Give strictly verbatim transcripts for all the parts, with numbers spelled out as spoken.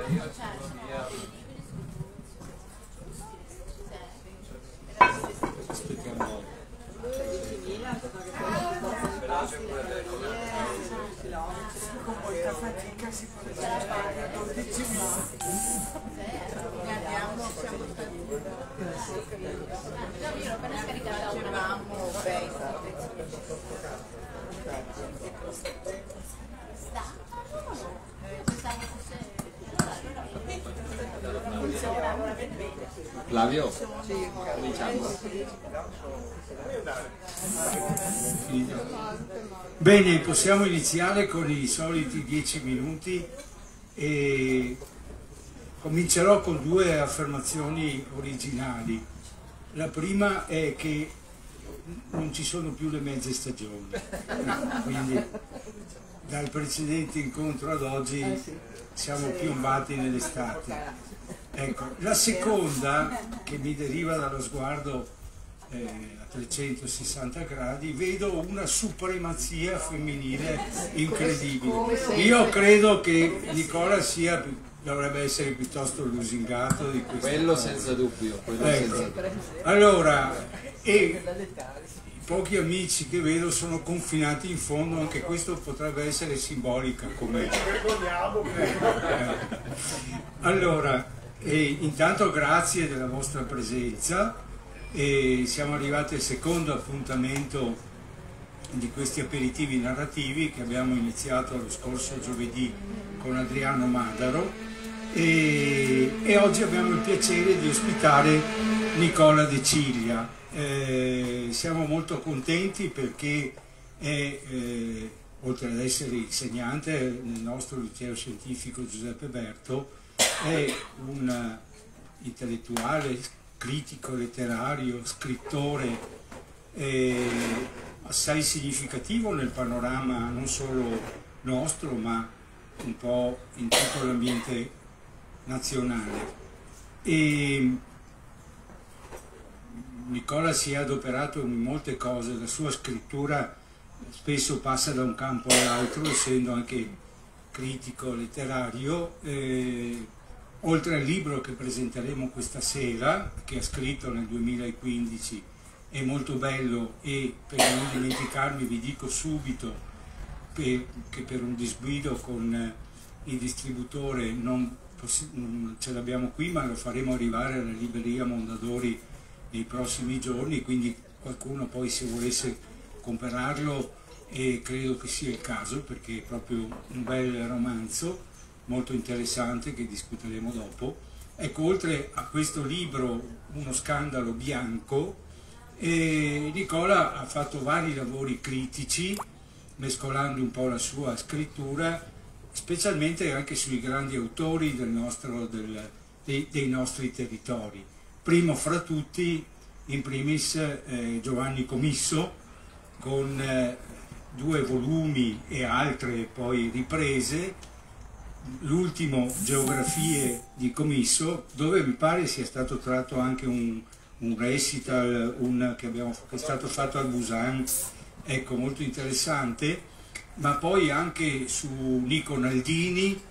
Aspettiamo. Con molta fatica si può fare dodici minuti. Andiamo, siamo stati. Io l'ho appena scaricata una. Flavio, cominciamo. Bene, possiamo iniziare con i soliti dieci minuti e comincerò con due affermazioni originali. La prima è che non ci sono più le mezze stagioni, quindi dal precedente incontro ad oggi siamo piombati nell'estate. Ecco, la seconda, che mi deriva dallo sguardo eh, a trecentosessanta gradi, vedo una supremazia femminile incredibile. Io credo che Nicola sia, dovrebbe essere piuttosto lusingato di questo. Quello senza dubbio. Quello Ecco. senza dubbio. Allora, e i pochi amici che vedo sono confinati in fondo, anche questo potrebbe essere simbolica come. Eh, allora, e intanto grazie della vostra presenza, e siamo arrivati al secondo appuntamento di questi aperitivi narrativi che abbiamo iniziato lo scorso giovedì con Adriano Madaro e, e oggi abbiamo il piacere di ospitare Nicola De Ciglia. Eh, siamo molto contenti perché è, eh, oltre ad essere insegnante nel nostro liceo scientifico Giuseppe Berto, è un intellettuale, critico letterario, scrittore eh, assai significativo nel panorama non solo nostro ma un po' in tutto l'ambiente nazionale. E Nicola si è adoperato in molte cose, la sua scrittura spesso passa da un campo all'altro, essendo anche critico letterario. Eh, oltre al libro che presenteremo questa sera, che ha scritto nel duemilaquindici, è molto bello, e per non dimenticarmi vi dico subito per, che per un disguido con il distributore non, non ce l'abbiamo qui, ma lo faremo arrivare alla libreria Mondadori nei prossimi giorni, quindi qualcuno poi se volesse comprarlo, e credo che sia il caso perché è proprio un bel romanzo molto interessante che discuteremo dopo. Ecco, oltre a questo libro, Uno scandalo bianco, eh, Nicola ha fatto vari lavori critici mescolando un po' la sua scrittura, specialmente anche sui grandi autori del nostro, del, dei, dei nostri territori. Primo fra tutti, in primis, eh, Giovanni Comisso, con eh, due volumi e altre poi riprese, l'ultimo Geografie di Comisso, dove mi pare sia stato tratto anche un, un recital un, che, abbiamo, che è stato fatto al Busan, ecco, molto interessante, ma poi anche su Nico Naldini,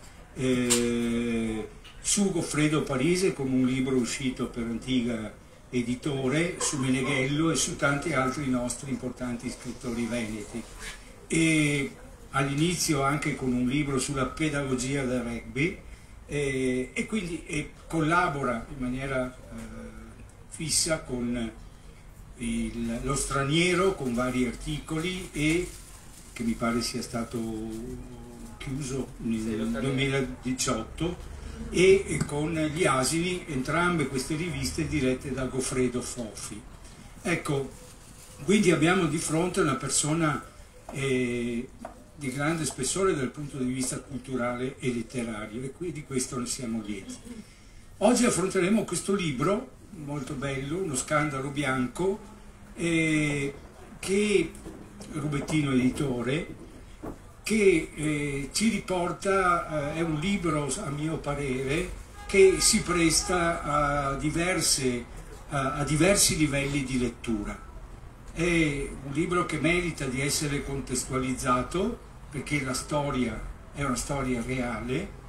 eh, su Goffredo Parise con un libro uscito per Antiga Editore, su Meneghello e su tanti altri nostri importanti scrittori veneti. E all'inizio anche con un libro sulla pedagogia del rugby, eh, e quindi e collabora in maniera eh, fissa con il, lo Straniero, con vari articoli, e che mi pare sia stato chiuso nel duemiladiciotto, e, e con Gli Asini, entrambe queste riviste dirette da Goffredo Fofi. Ecco, quindi abbiamo di fronte una persona eh, di grande spessore dal punto di vista culturale e letterario, e qui di questo ne siamo lieti. Oggi affronteremo questo libro molto bello, Uno scandalo bianco, eh, che Rubettino Editore, che eh, ci riporta, eh, è un libro a mio parere che si presta a, diverse, a, a diversi livelli di lettura. È un libro che merita di essere contestualizzato perché la storia è una storia reale,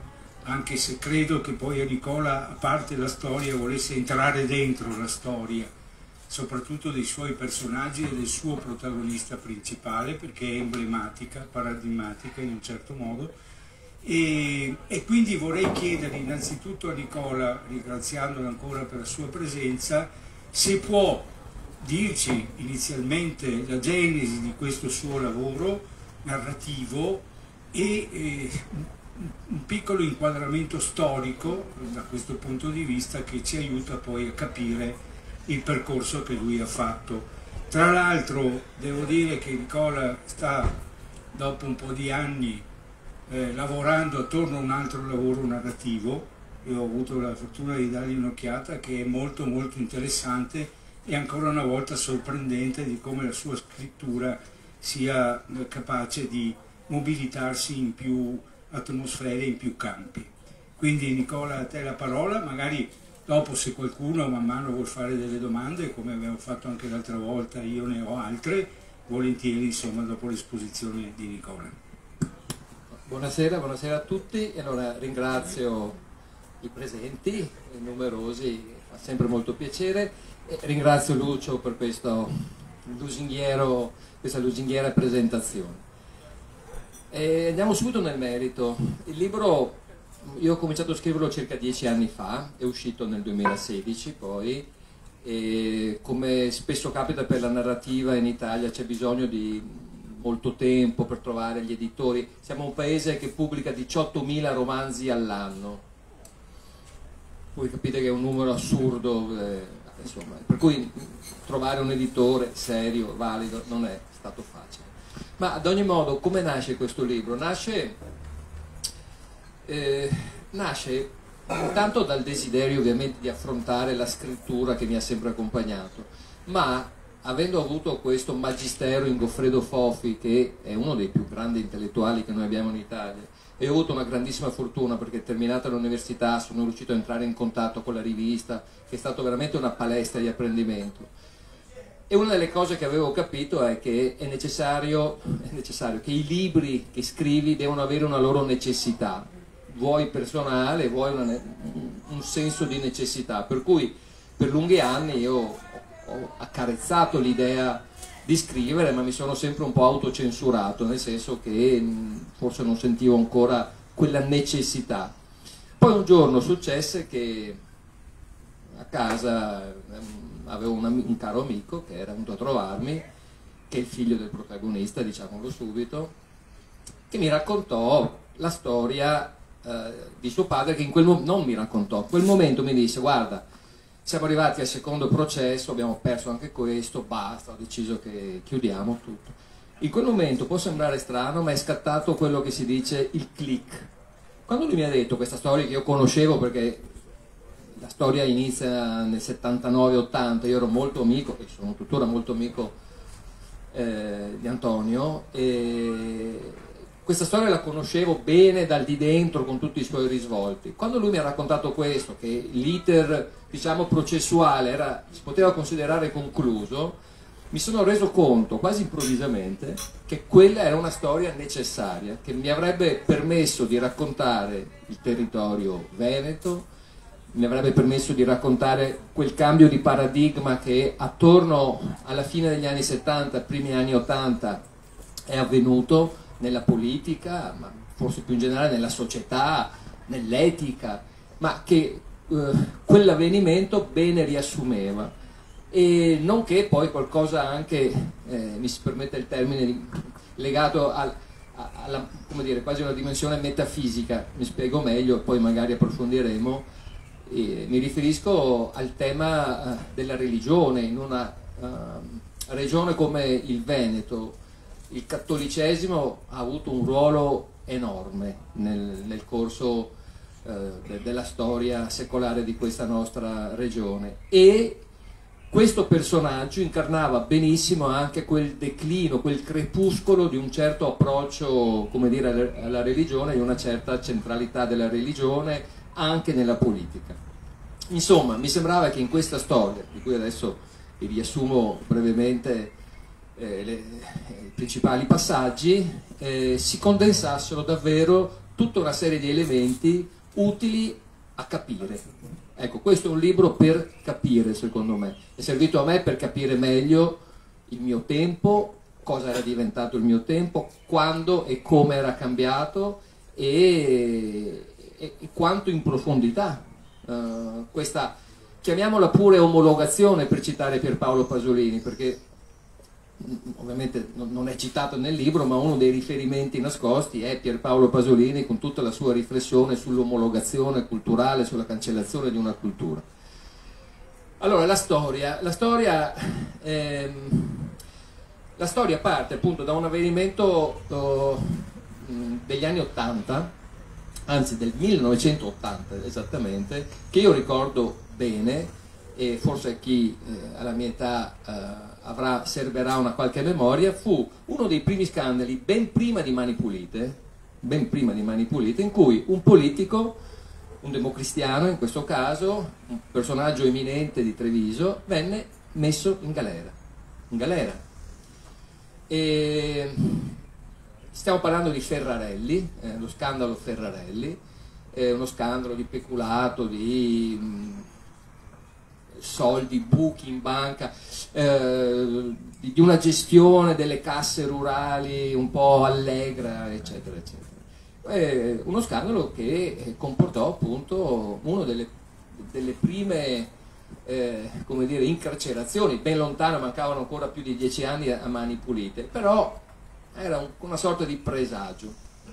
anche se credo che poi a Nicola, a parte la storia, volesse entrare dentro la storia, soprattutto dei suoi personaggi e del suo protagonista principale, perché è emblematica, paradigmatica in un certo modo. E, e quindi vorrei chiedere innanzitutto a Nicola, ringraziandolo ancora per la sua presenza, se può dirci inizialmente la genesi di questo suo lavoro narrativo e eh, un piccolo inquadramento storico da questo punto di vista che ci aiuta poi a capire il percorso che lui ha fatto. Tra l'altro devo dire che Nicola sta, dopo un po' di anni, eh, lavorando attorno a un altro lavoro narrativo. Io ho avuto la fortuna di dargli un'occhiata, che è molto molto interessante e ancora una volta sorprendente di come la sua scrittura sia capace di mobilitarsi in più atmosfere, in più campi. Quindi Nicola, a te la parola, magari dopo se qualcuno man mano vuol fare delle domande, come abbiamo fatto anche l'altra volta, io ne ho altre, volentieri insomma dopo l'esposizione di Nicola. Buonasera, buonasera a tutti, e allora ringrazio i presenti, numerosi, fa sempre molto piacere, e ringrazio Lucio per questo lusinghiero, questa lusinghiera presentazione. E andiamo subito nel merito. Il libro io ho cominciato a scriverlo circa dieci anni fa, è uscito nel duemilasedici poi, e come spesso capita per la narrativa in Italia c'è bisogno di molto tempo per trovare gli editori. Siamo un paese che pubblica diciottomila romanzi all'anno, voi capite che è un numero assurdo, eh, insomma, per cui trovare un editore serio, valido, non è stato facile. Ma ad ogni modo, come nasce questo libro? Nasce, eh, nasce intanto dal desiderio ovviamente di affrontare la scrittura che mi ha sempre accompagnato, ma avendo avuto questo magistero in Goffredo Fofi, che è uno dei più grandi intellettuali che noi abbiamo in Italia, e ho avuto una grandissima fortuna perché terminata l'università sono riuscito a entrare in contatto con la rivista, che è stata veramente una palestra di apprendimento. E una delle cose che avevo capito è che è necessario, è necessario che i libri che scrivi devono avere una loro necessità, vuoi personale, vuoi una, un senso di necessità, per cui per lunghi anni io ho accarezzato l'idea di scrivere, ma mi sono sempre un po' autocensurato, nel senso che forse non sentivo ancora quella necessità. Poi un giorno successe che a casa avevo un, un caro amico che era venuto a trovarmi, che è il figlio del protagonista, diciamolo subito, che mi raccontò la storia eh, di suo padre, che in quel momento non mi raccontò, in quel momento mi disse: guarda, siamo arrivati al secondo processo, abbiamo perso anche questo, basta, ho deciso che chiudiamo tutto. In quel momento può sembrare strano, ma è scattato quello che si dice il click. Quando lui mi ha detto questa storia, che io conoscevo perché la storia inizia nel settantanove ottanta, io ero molto amico, e sono tuttora molto amico eh, di Antonio, e questa storia la conoscevo bene dal di dentro, con tutti i suoi risvolti. Quando lui mi ha raccontato questo, che l'iter, diciamo, processuale era, si poteva considerare concluso, mi sono reso conto quasi improvvisamente che quella era una storia necessaria, che mi avrebbe permesso di raccontare il territorio veneto, mi avrebbe permesso di raccontare quel cambio di paradigma che attorno alla fine degli anni settanta, primi anni ottanta è avvenuto nella politica, ma forse più in generale nella società, nell'etica, ma che eh, quell'avvenimento bene riassumeva, e nonché poi qualcosa anche, eh, mi si permette il termine, legato al, a, alla, come dire, quasi una dimensione metafisica. Mi spiego meglio, poi magari approfondiremo. E mi riferisco al tema uh, della religione. In una uh, regione come il Veneto il cattolicesimo ha avuto un ruolo enorme nel, nel corso uh, de, della storia secolare di questa nostra regione, e questo personaggio incarnava benissimo anche quel declino, quel crepuscolo di un certo approccio, come dire, alla religione, di una certa centralità della religione anche nella politica. Insomma, mi sembrava che in questa storia, di cui adesso vi riassumo brevemente eh, le, i principali passaggi, eh, si condensassero davvero tutta una serie di elementi utili a capire. Ecco, questo è un libro per capire, secondo me. È servito a me per capire meglio il mio tempo, cosa era diventato il mio tempo, quando e come era cambiato e, e, e quanto in profondità uh, questa, chiamiamola pure omologazione, per citare Pierpaolo Pasolini, perché ovviamente non è citato nel libro, ma uno dei riferimenti nascosti è Pierpaolo Pasolini con tutta la sua riflessione sull'omologazione culturale, sulla cancellazione di una cultura. Allora, la storia, la storia, ehm, la storia parte appunto da un avvenimento oh, degli anni ottanta, anzi del millenovecentottanta esattamente, che io ricordo bene, e forse chi eh, alla mia età eh, avrà, serberà una qualche memoria. Fu uno dei primi scandali, ben prima di Mani Pulite, ben prima di Mani Pulite, in cui un politico, un democristiano in questo caso, un personaggio eminente di Treviso, venne messo in galera. In galera. E stiamo parlando di Ferrarelli, eh, lo scandalo Ferrarelli, è uno scandalo di peculato, di mh, soldi, buchi in banca, eh, di, di una gestione delle casse rurali un po' allegra, eccetera, eccetera. È uno scandalo che comportò appunto una delle, delle prime eh, come dire, incarcerazioni, ben lontano, mancavano ancora più di dieci anni a Mani Pulite, però era un, una sorta di presagio.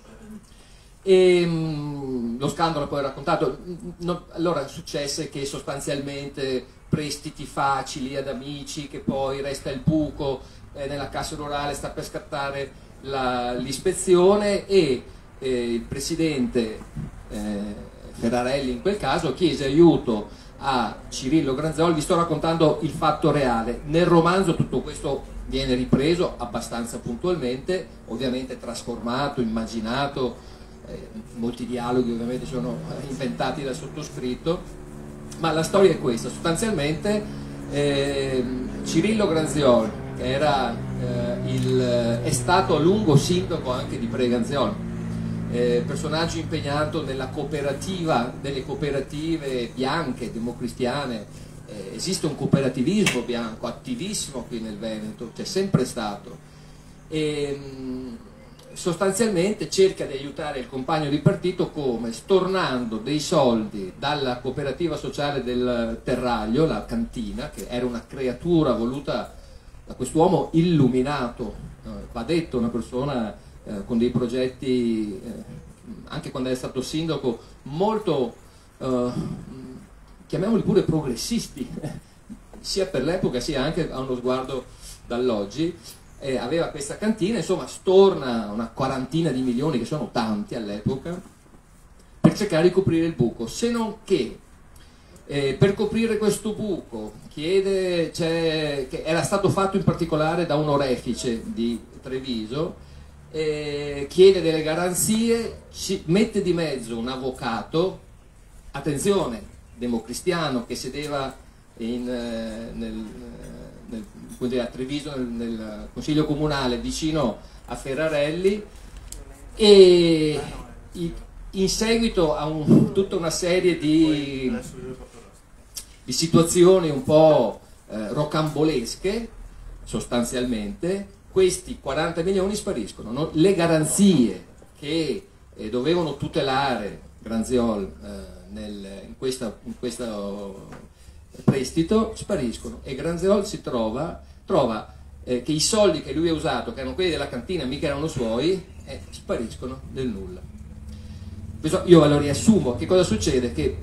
E, mh, lo scandalo poi raccontato, no, allora successe che sostanzialmente prestiti facili ad amici, che poi resta il buco eh, nella cassa rurale, sta per scattare l'ispezione e eh, il presidente eh, Ferrarelli in quel caso chiese aiuto a Cirillo Granzioli. Vi sto raccontando il fatto reale. Nel romanzo tutto questo viene ripreso abbastanza puntualmente, ovviamente trasformato, immaginato, eh, molti dialoghi ovviamente sono inventati dal sottoscritto, ma la storia è questa. Sostanzialmente eh, Cirillo Granzioli, che era, eh, il, è stato a lungo sindaco anche di Preganziolo, eh, personaggio impegnato nella cooperativa, delle cooperative bianche, democristiane. Eh, esiste un cooperativismo bianco attivissimo qui nel Veneto, c'è sempre stato, e mh, sostanzialmente cerca di aiutare il compagno di partito come? Stornando dei soldi dalla cooperativa sociale del Terraglio, la cantina, che era una creatura voluta da quest'uomo illuminato, eh, va detto, una persona eh, con dei progetti, eh, anche quando è stato sindaco, molto, eh, chiamiamoli pure progressisti, sia per l'epoca sia anche a uno sguardo dall'oggi. Eh, aveva questa cantina, insomma storna una quarantina di milioni, che sono tanti all'epoca, per cercare di coprire il buco, se non che eh, per coprire questo buco chiede, cioè, che era stato fatto in particolare da un orefice di Treviso, eh, chiede delle garanzie, ci mette di mezzo un avvocato, attenzione, democristiano, che sedeva in, eh, nel, nel a Treviso nel, nel consiglio comunale vicino a Ferrarelli, e in seguito a un, tutta una serie di, di situazioni un po' eh, rocambolesche, sostanzialmente questi quaranta milioni spariscono, no? Le garanzie che eh, dovevano tutelare Granziol eh, nel, in, questa, in questo prestito spariscono, e Granziol si trova, trova eh, che i soldi che lui ha usato, che erano quelli della cantina, mica erano suoi, eh, spariscono nel nulla. Questo io ve lo riassumo. Che cosa succede? Che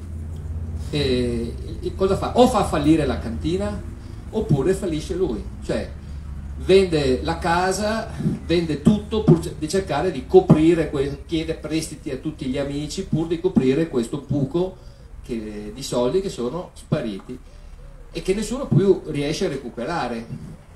eh, cosa fa? O fa fallire la cantina oppure fallisce lui, cioè vende la casa, vende tutto pur di cercare di coprire, chiede prestiti a tutti gli amici pur di coprire questo buco che, di soldi che sono spariti e che nessuno più riesce a recuperare.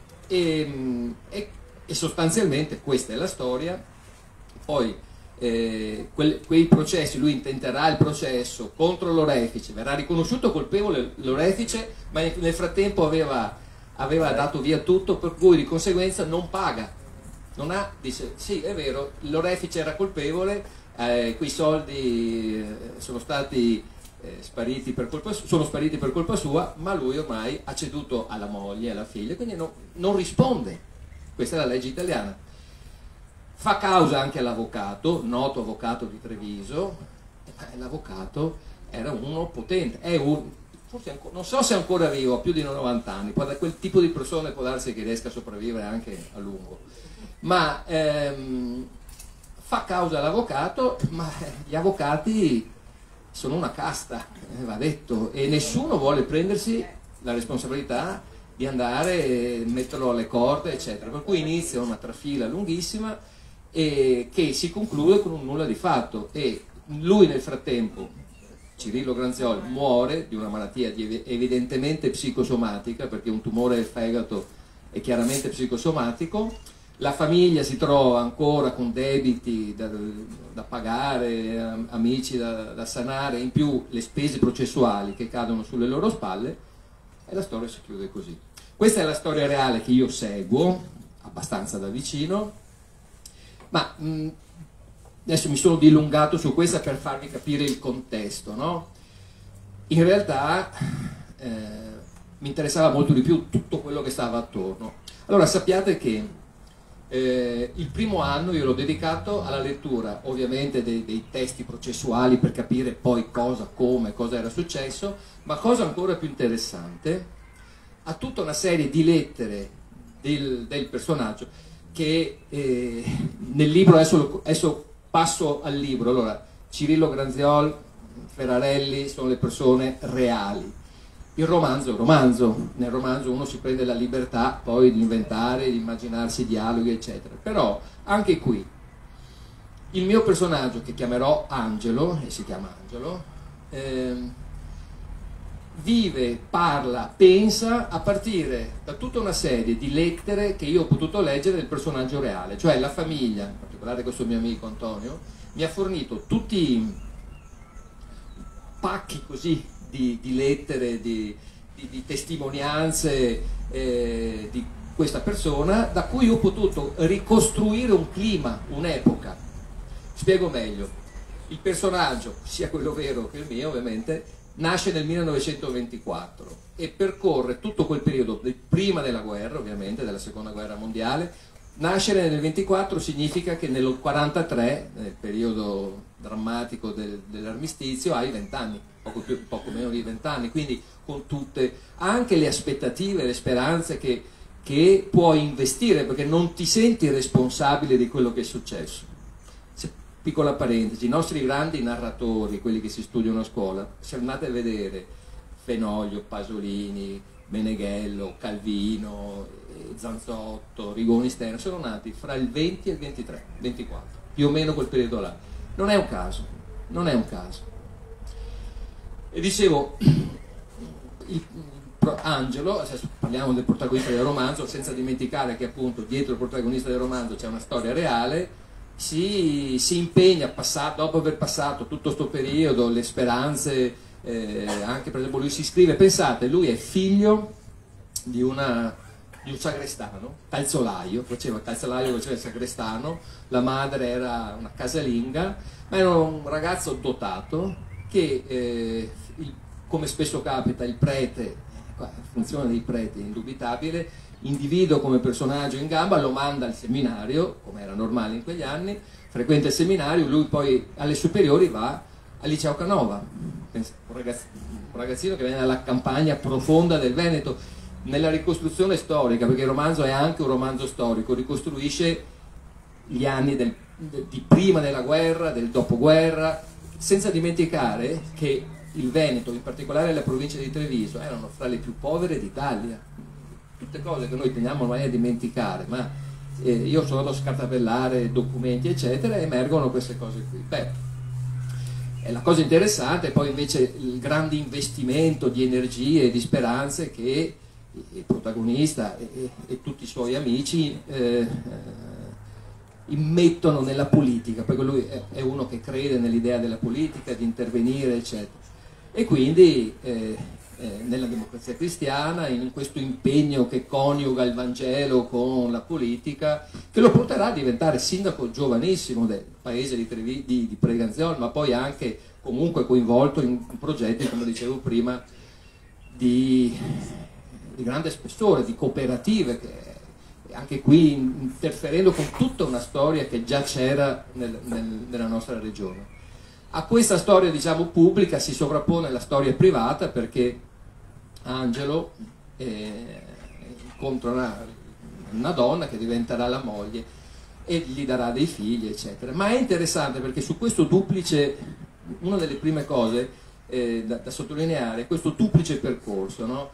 E, e, e sostanzialmente questa è la storia. Poi eh, quel, quei processi, lui intenterà il processo contro l'orefice, verrà riconosciuto colpevole l'orefice, ma nel frattempo aveva, aveva dato via tutto, per cui di conseguenza non paga, non ha, dice sì è vero, l'orefice era colpevole, eh, quei soldi eh, sono stati eh, spariti per colpa sua, sono spariti per colpa sua, ma lui ormai ha ceduto alla moglie, alla figlia, quindi no, non risponde. Questa è la legge italiana. Fa causa anche all'avvocato, noto avvocato di Treviso, eh, l'avvocato era uno potente, è un, forse ancora, non so se è ancora vivo, ha più di novanta anni, può, quel tipo di persone può darsi che riesca a sopravvivere anche a lungo, ma ehm, fa causa all'avvocato, ma gli avvocati sono una casta, eh, va detto, e nessuno vuole prendersi la responsabilità di andare e metterlo alle corde, eccetera, per cui inizia una trafila lunghissima e che si conclude con un nulla di fatto, e lui nel frattempo, Cirillo Granziol, muore di una malattia evidentemente psicosomatica, perché un tumore del fegato è chiaramente psicosomatico. La famiglia si trova ancora con debiti da, da pagare, amici da, da sanare, in più le spese processuali che cadono sulle loro spalle, e la storia si chiude così. Questa è la storia reale che io seguo abbastanza da vicino, ma mh, adesso mi sono dilungato su questa per farvi capire il contesto, no? In realtà eh, mi interessava molto di più tutto quello che stava attorno. Allora sappiate che Eh, il primo anno io l'ho dedicato alla lettura ovviamente dei, dei testi processuali per capire poi cosa, come, cosa era successo, ma cosa ancora più interessante, a tutta una serie di lettere del, del personaggio che eh, nel libro, adesso, adesso passo al libro. Allora, Cirillo Granziol, Ferrarelli sono le persone reali. Il romanzo è un romanzo, nel romanzo uno si prende la libertà poi di inventare, di immaginarsi dialoghi, eccetera. Però anche qui il mio personaggio, che chiamerò Angelo, e si chiama Angelo, ehm, vive, parla, pensa a partire da tutta una serie di lettere che io ho potuto leggere del personaggio reale, cioè la famiglia, in particolare questo mio amico Antonio, mi ha fornito tutti pacchi così Di, di lettere, di, di, di testimonianze eh, di questa persona, da cui ho potuto ricostruire un clima, un'epoca. Spiego meglio. Il personaggio, sia quello vero che il mio ovviamente, nasce nel millenovecentoventiquattro e percorre tutto quel periodo prima della guerra, ovviamente, della seconda guerra mondiale. Nascere nel ventiquattro significa che nel quarantatré, nel periodo drammatico del, dell'armistizio, hai vent'anni, poco, più, poco meno di vent'anni, quindi con tutte anche le aspettative, le speranze che, che puoi investire, perché non ti senti responsabile di quello che è successo. Se, piccola parentesi, i nostri grandi narratori, quelli che si studiano a scuola, se andate a vedere Fenoglio, Pasolini, Meneghello, Calvino, Zanzotto, Rigoni Stern, sono nati fra il venti e il ventitré, ventiquattro, più o meno quel periodo là. Non è un caso, non è un caso. E dicevo, il, Angelo, adesso parliamo del protagonista del romanzo, senza dimenticare che appunto dietro il protagonista del romanzo c'è una storia reale, si, si impegna, passato, dopo aver passato tutto questo periodo, le speranze, eh, anche per esempio lui si iscrive, pensate, lui è figlio di una... di un sagrestano, calzolaio, faceva il calzolaio, faceva il sagrestano, la madre era una casalinga, ma era un ragazzo dotato che, eh, il, come spesso capita, il prete, la funzione dei preti è indubitabile, individua come personaggio in gamba, lo manda al seminario, come era normale in quegli anni, frequenta il seminario, lui poi alle superiori va al liceo Canova, un ragazzino che viene dalla campagna profonda del Veneto. Nella ricostruzione storica, perché il romanzo è anche un romanzo storico, ricostruisce gli anni del, de, di prima della guerra, del dopoguerra, senza dimenticare che il Veneto, in particolare la provincia di Treviso, erano fra le più povere d'Italia. Tutte cose che noi teniamo ormai a dimenticare, ma eh, io sono andato a scartabellare documenti eccetera e emergono queste cose qui. Beh, è la cosa interessante, poi invece il grande investimento di energie e di speranze che il protagonista e, e, e tutti i suoi amici eh, eh, immettono nella politica, perché lui è, è uno che crede nell'idea della politica, di intervenire eccetera, e quindi eh, eh, nella democrazia cristiana, in questo impegno che coniuga il Vangelo con la politica, che lo porterà a diventare sindaco giovanissimo del paese di, Trevi, di, di Preganziol, ma poi anche comunque coinvolto in progetti, come dicevo prima, di, di grande spessore, di cooperative, che anche qui interferendo con tutta una storia che già c'era nel, nel, nella nostra regione. A questa storia, diciamo, pubblica si sovrappone la storia privata, perché Angelo eh, incontra una, una donna che diventerà la moglie e gli darà dei figli, eccetera. Ma è interessante perché su questo duplice, una delle prime cose eh, da, da sottolineare è questo duplice percorso, no?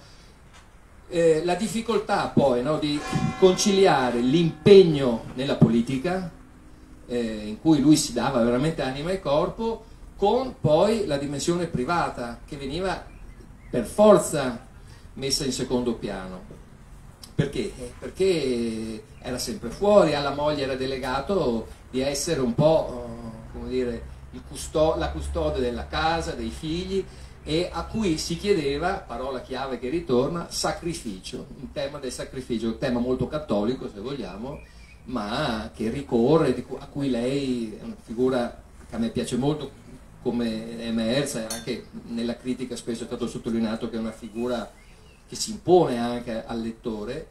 Eh, la difficoltà poi, no, di conciliare l'impegno nella politica, eh, in cui lui si dava veramente anima e corpo, con poi la dimensione privata che veniva per forza messa in secondo piano. Perché? Eh, perché era sempre fuori, alla moglie era delegato di essere un po', uh, come dire, il custo- la custode della casa, dei figli, e a cui si chiedeva, parola chiave che ritorna, sacrificio, un tema del sacrificio, un tema molto cattolico se vogliamo, ma che ricorre, a cui lei è una figura che a me piace molto, come è emersa, e anche nella critica spesso è stato sottolineato che è una figura che si impone anche al lettore.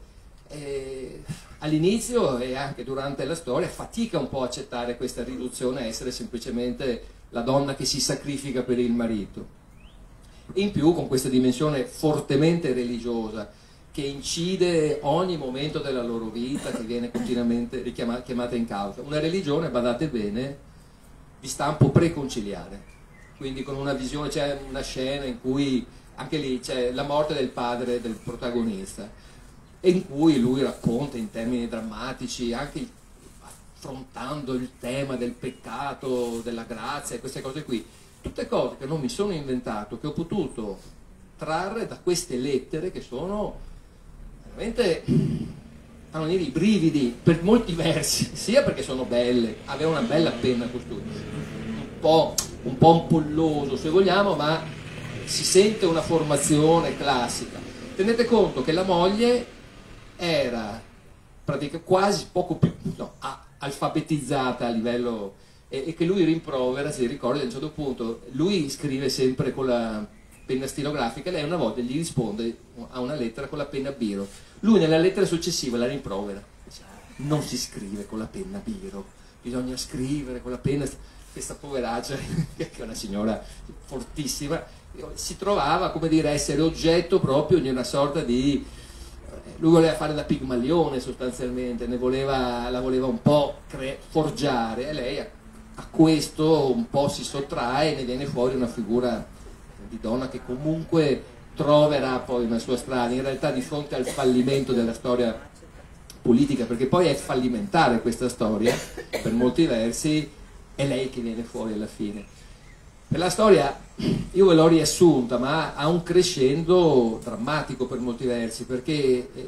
E all'inizio e anche durante la storia fatica un po' a accettare questa riduzione a essere semplicemente la donna che si sacrifica per il marito. E in più con questa dimensione fortemente religiosa che incide ogni momento della loro vita, che viene continuamente richiamata, chiamata in causa. Una religione, badate bene, di stampo preconciliare, quindi con una visione, c'è una scena in cui anche lì c'è la morte del padre del protagonista, e in cui lui racconta in termini drammatici, anche affrontando il tema del peccato, della grazia e queste cose qui. Tutte cose che non mi sono inventato, che ho potuto trarre da queste lettere, che sono veramente, fanno venire i brividi per molti versi, sia perché sono belle, aveva una bella penna costui, un po', un po' ampolloso se vogliamo, ma si sente una formazione classica. Tenete conto che la moglie era praticamente quasi poco più, no, alfabetizzata a livello, e che lui rimprovera, si ricorda a un certo punto, lui scrive sempre con la penna stilografica, lei una volta gli risponde a una lettera con la penna biro, lui nella lettera successiva la rimprovera, non si scrive con la penna biro, bisogna scrivere con la penna, questa poveraccia che è una signora fortissima, si trovava, come dire, a essere oggetto proprio di una sorta di, lui voleva fare da Pigmalione sostanzialmente, ne voleva, la voleva un po' cre- forgiare, e lei a questo un po' si sottrae e ne viene fuori una figura di donna che comunque troverà poi una sua strada, in realtà di fronte al fallimento della storia politica, perché poi è fallimentare questa storia per molti versi, è lei che viene fuori alla fine. Per la storia io ve l'ho riassunta, ma ha un crescendo drammatico per molti versi, perché eh,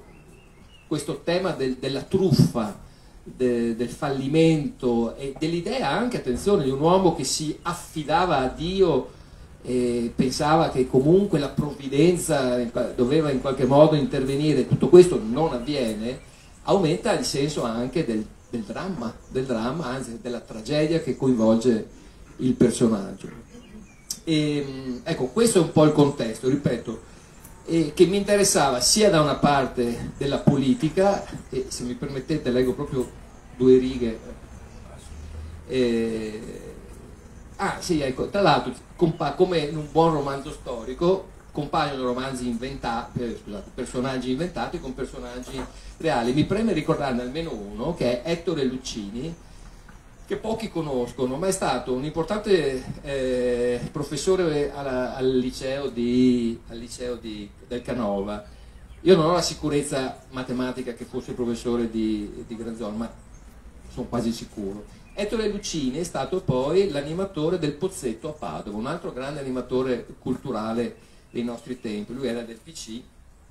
questo tema del, della truffa, De, del fallimento e dell'idea anche, attenzione, di un uomo che si affidava a Dio e pensava che comunque la provvidenza doveva in qualche modo intervenire, tutto questo non avviene, aumenta il senso anche del, del dramma, del dramma, anzi della tragedia che coinvolge il personaggio. E, ecco, questo è un po' il contesto, ripeto, e che mi interessava sia da una parte della politica, e se mi permettete leggo proprio due righe, e, ah sì, ecco, tra l'altro come in un buon romanzo storico compaiono romanzi inventati, eh, scusate, personaggi inventati con personaggi reali. Mi preme ricordarne almeno uno, che è Ettore Luccini, che pochi conoscono, ma è stato un importante eh, professore alla, al liceo, di, al liceo di, del Canova. Io non ho la sicurezza matematica che fosse professore di, di Granzon, ma sono quasi sicuro. Ettore Luccini è stato poi l'animatore del Pozzetto a Padova, un altro grande animatore culturale dei nostri tempi. Lui era del P C.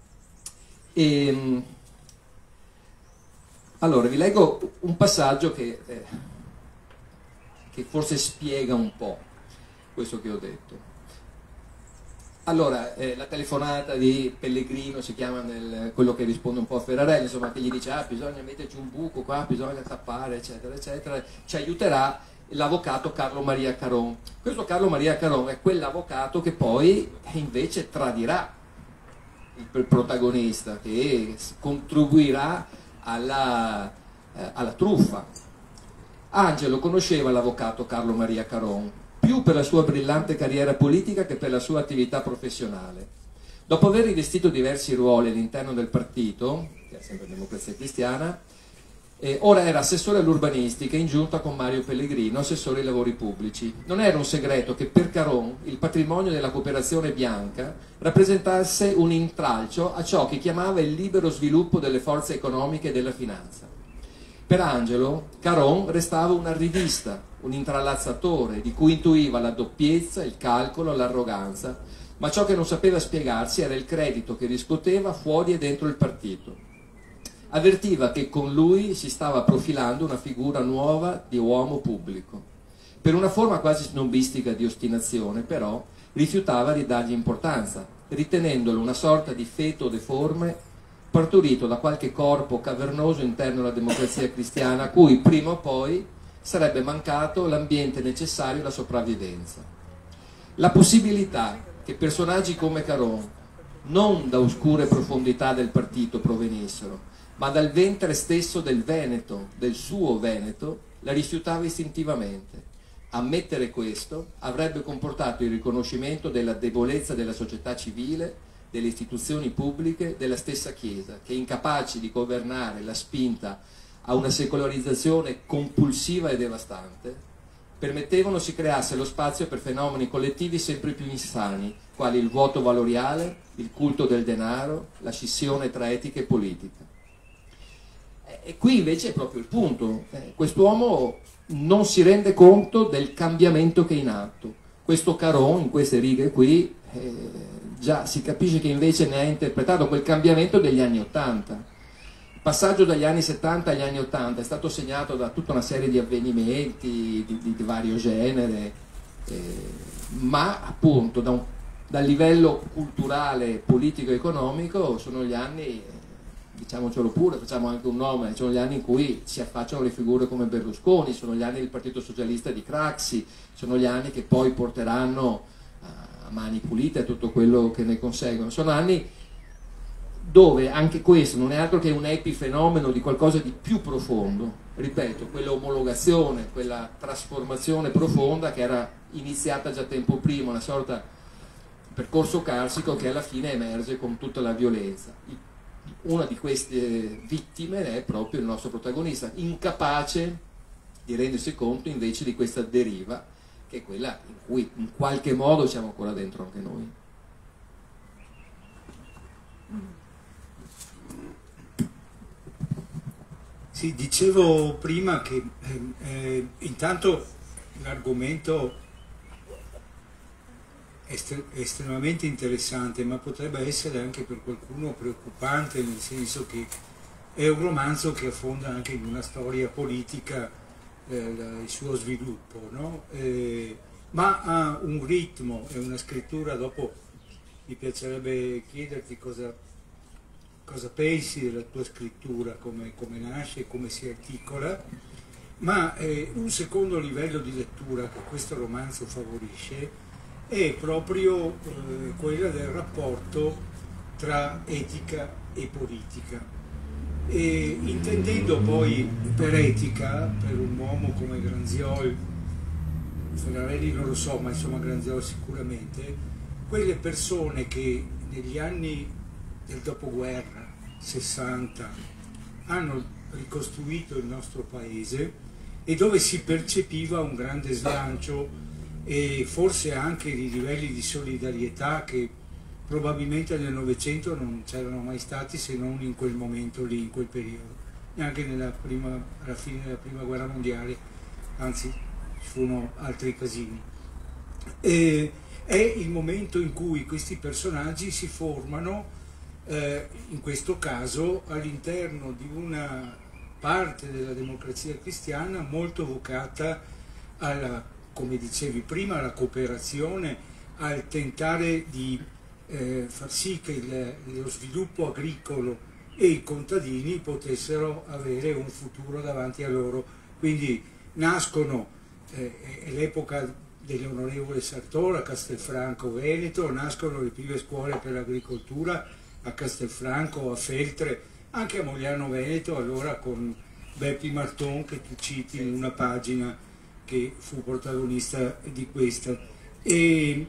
E, allora, vi leggo un passaggio che... Eh, che forse spiega un po' questo che ho detto. Allora, eh, la telefonata di Pellegrino si chiama nel, quello che risponde un po' a Ferrarelli, insomma, che gli dice ah, bisogna metterci un buco qua, bisogna tappare, eccetera, eccetera, ci aiuterà l'avvocato Carlo Maria Caron. Questo Carlo Maria Caron è quell'avvocato che poi invece tradirà il protagonista, che contribuirà alla, eh, alla truffa. Angelo conosceva l'avvocato Carlo Maria Caron più per la sua brillante carriera politica che per la sua attività professionale. Dopo aver rivestito diversi ruoli all'interno del partito, che è sempre Democrazia Cristiana, eh, ora era assessore all'urbanistica in giunta con Mario Pellegrino, assessore ai lavori pubblici. Non era un segreto che per Caron il patrimonio della cooperazione bianca rappresentasse un intralcio a ciò che chiamava il libero sviluppo delle forze economiche e della finanza. Per Angelo, Caron restava una rivista, un intrallazzatore di cui intuiva la doppiezza, il calcolo, l'arroganza, ma ciò che non sapeva spiegarsi era il credito che riscuoteva fuori e dentro il partito. Avvertiva che con lui si stava profilando una figura nuova di uomo pubblico. Per una forma quasi snobistica di ostinazione, però, rifiutava di dargli importanza, ritenendolo una sorta di feto deforme partorito da qualche corpo cavernoso interno alla Democrazia Cristiana a cui prima o poi sarebbe mancato l'ambiente necessario alla sopravvivenza. La possibilità che personaggi come Caron, non da oscure profondità del partito provenissero, ma dal ventre stesso del Veneto, del suo Veneto, la rifiutava istintivamente. Ammettere questo avrebbe comportato il riconoscimento della debolezza della società civile, delle istituzioni pubbliche, della stessa Chiesa, che incapaci di governare la spinta a una secolarizzazione compulsiva e devastante, permettevano si creasse lo spazio per fenomeni collettivi sempre più insani, quali il vuoto valoriale, il culto del denaro, la scissione tra etica e politica. E qui invece è proprio il punto, eh, quest'uomo non si rende conto del cambiamento che è in atto. Questo Caron, in queste righe qui, eh, già si capisce che invece ne ha interpretato quel cambiamento degli anni Ottanta. Il passaggio dagli anni settanta agli anni Ottanta è stato segnato da tutta una serie di avvenimenti di, di, di vario genere, eh, ma appunto da un, dal livello culturale, politico e economico sono gli anni, diciamocelo pure, facciamo anche un nome, sono gli anni in cui si affacciano le figure come Berlusconi, sono gli anni del Partito Socialista di Craxi, sono gli anni che poi porteranno a mani pulite a tutto quello che ne conseguono. Sono anni dove anche questo non è altro che un epifenomeno di qualcosa di più profondo, ripeto, quella omologazione, quella trasformazione profonda che era iniziata già tempo prima, una sorta di percorso carsico che alla fine emerge con tutta la violenza. Una di queste vittime è proprio il nostro protagonista, incapace di rendersi conto invece di questa deriva, che è quella in cui in qualche modo siamo ancora dentro anche noi. Sì, dicevo prima che eh, eh, intanto l'argomento è estremamente interessante, ma potrebbe essere anche per qualcuno preoccupante, nel senso che è un romanzo che affonda anche in una storia politica eh, il suo sviluppo, no? eh, ma ha un ritmo e una scrittura. Dopo mi piacerebbe chiederti cosa, cosa pensi della tua scrittura, come, come nasce, come si articola, ma eh, un secondo livello di lettura che questo romanzo favorisce è proprio eh, quella del rapporto tra etica e politica, e intendendo poi per etica, per un uomo come Granziol, Ferrarelli non lo so, ma insomma Granziol sicuramente, quelle persone che negli anni del dopoguerra, sessanta, hanno ricostruito il nostro paese e dove si percepiva un grande slancio e forse anche di livelli di solidarietà che probabilmente nel Novecento non c'erano mai stati, se non in quel momento lì, in quel periodo, neanche nella prima, alla fine della prima guerra mondiale, anzi ci furono altri casini. E è il momento in cui questi personaggi si formano, eh, in questo caso all'interno di una parte della Democrazia Cristiana molto vocata alla, come dicevi prima, alla cooperazione, al tentare di eh, far sì che il, lo sviluppo agricolo e i contadini potessero avere un futuro davanti a loro. Quindi nascono, eh, è l'epoca dell'onorevole Sartor a Castelfranco Veneto, nascono le prime scuole per l'agricoltura a Castelfranco, a Feltre, anche a Mogliano Veneto, allora con Beppi Marton, che tu citi in una pagina che fu protagonista di questa, e,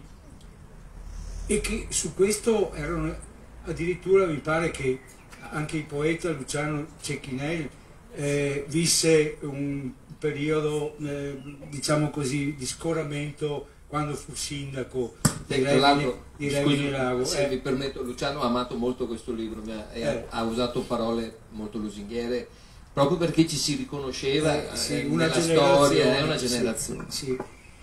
e che su questo erano addirittura, mi pare che anche il poeta Luciano Cecchinelli eh, visse un periodo eh, diciamo così di scoramento quando fu sindaco di Rimini Lago. Se eh. mi permetto, Luciano ha amato molto questo libro, ha, eh. ha usato parole molto lusinghiere proprio perché ci si riconosceva eh, sì, eh, una nella storia, è una sì, generazione. Sì.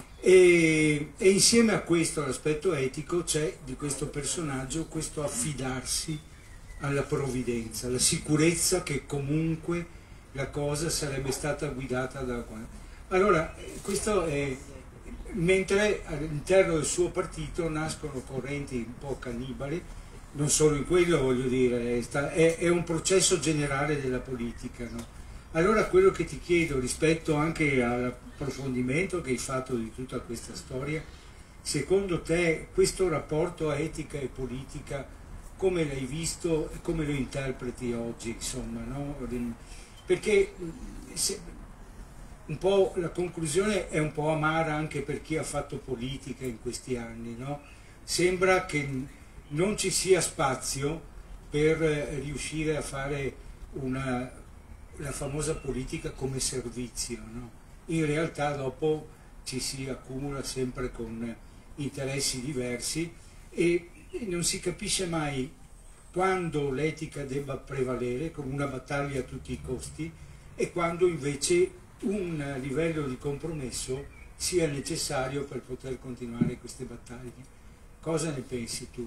E, e insieme a questo, l'aspetto etico, c'è di questo personaggio questo affidarsi alla provvidenza, la sicurezza che comunque la cosa sarebbe stata guidata da qua. Allora, questo è, mentre all'interno del suo partito nascono correnti un po' cannibali, non solo in quello, voglio dire, è, sta, è, è un processo generale della politica, no? Allora quello che ti chiedo rispetto anche all'approfondimento che hai fatto di tutta questa storia, secondo te questo rapporto a etica e politica come l'hai visto e come lo interpreti oggi, insomma, no? Perché se, un po' la conclusione è un po' amara anche per chi ha fatto politica in questi anni, no? Sembra che non ci sia spazio per riuscire a fare una, la famosa politica come servizio, no? In realtà dopo ci si accumula sempre con interessi diversi e non si capisce mai quando l'etica debba prevalere con una battaglia a tutti i costi e quando invece un livello di compromesso sia necessario per poter continuare queste battaglie. Cosa ne pensi tu?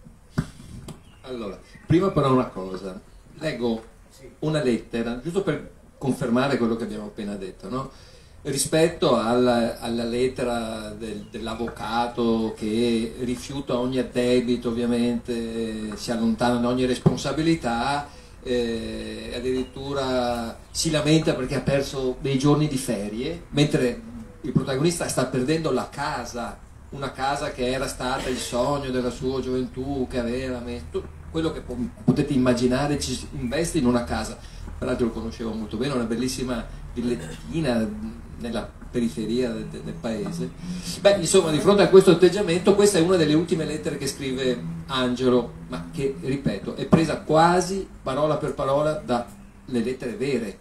Allora, prima però una cosa, leggo una lettera, giusto per confermare quello che abbiamo appena detto, no? Rispetto alla, alla lettera del, dell'avvocato che rifiuta ogni addebito, ovviamente si allontana da ogni responsabilità, eh, addirittura si lamenta perché ha perso dei giorni di ferie, mentre il protagonista sta perdendo la casa, una casa che era stata il sogno della sua gioventù, che aveva messo quello che potete immaginare, ci investe in una casa, peraltro lo conoscevo molto bene, una bellissima villettina nella periferia del, del paese. Beh, insomma, di fronte a questo atteggiamento, questa è una delle ultime lettere che scrive Angelo, ma che, ripeto, è presa quasi parola per parola dalle lettere vere.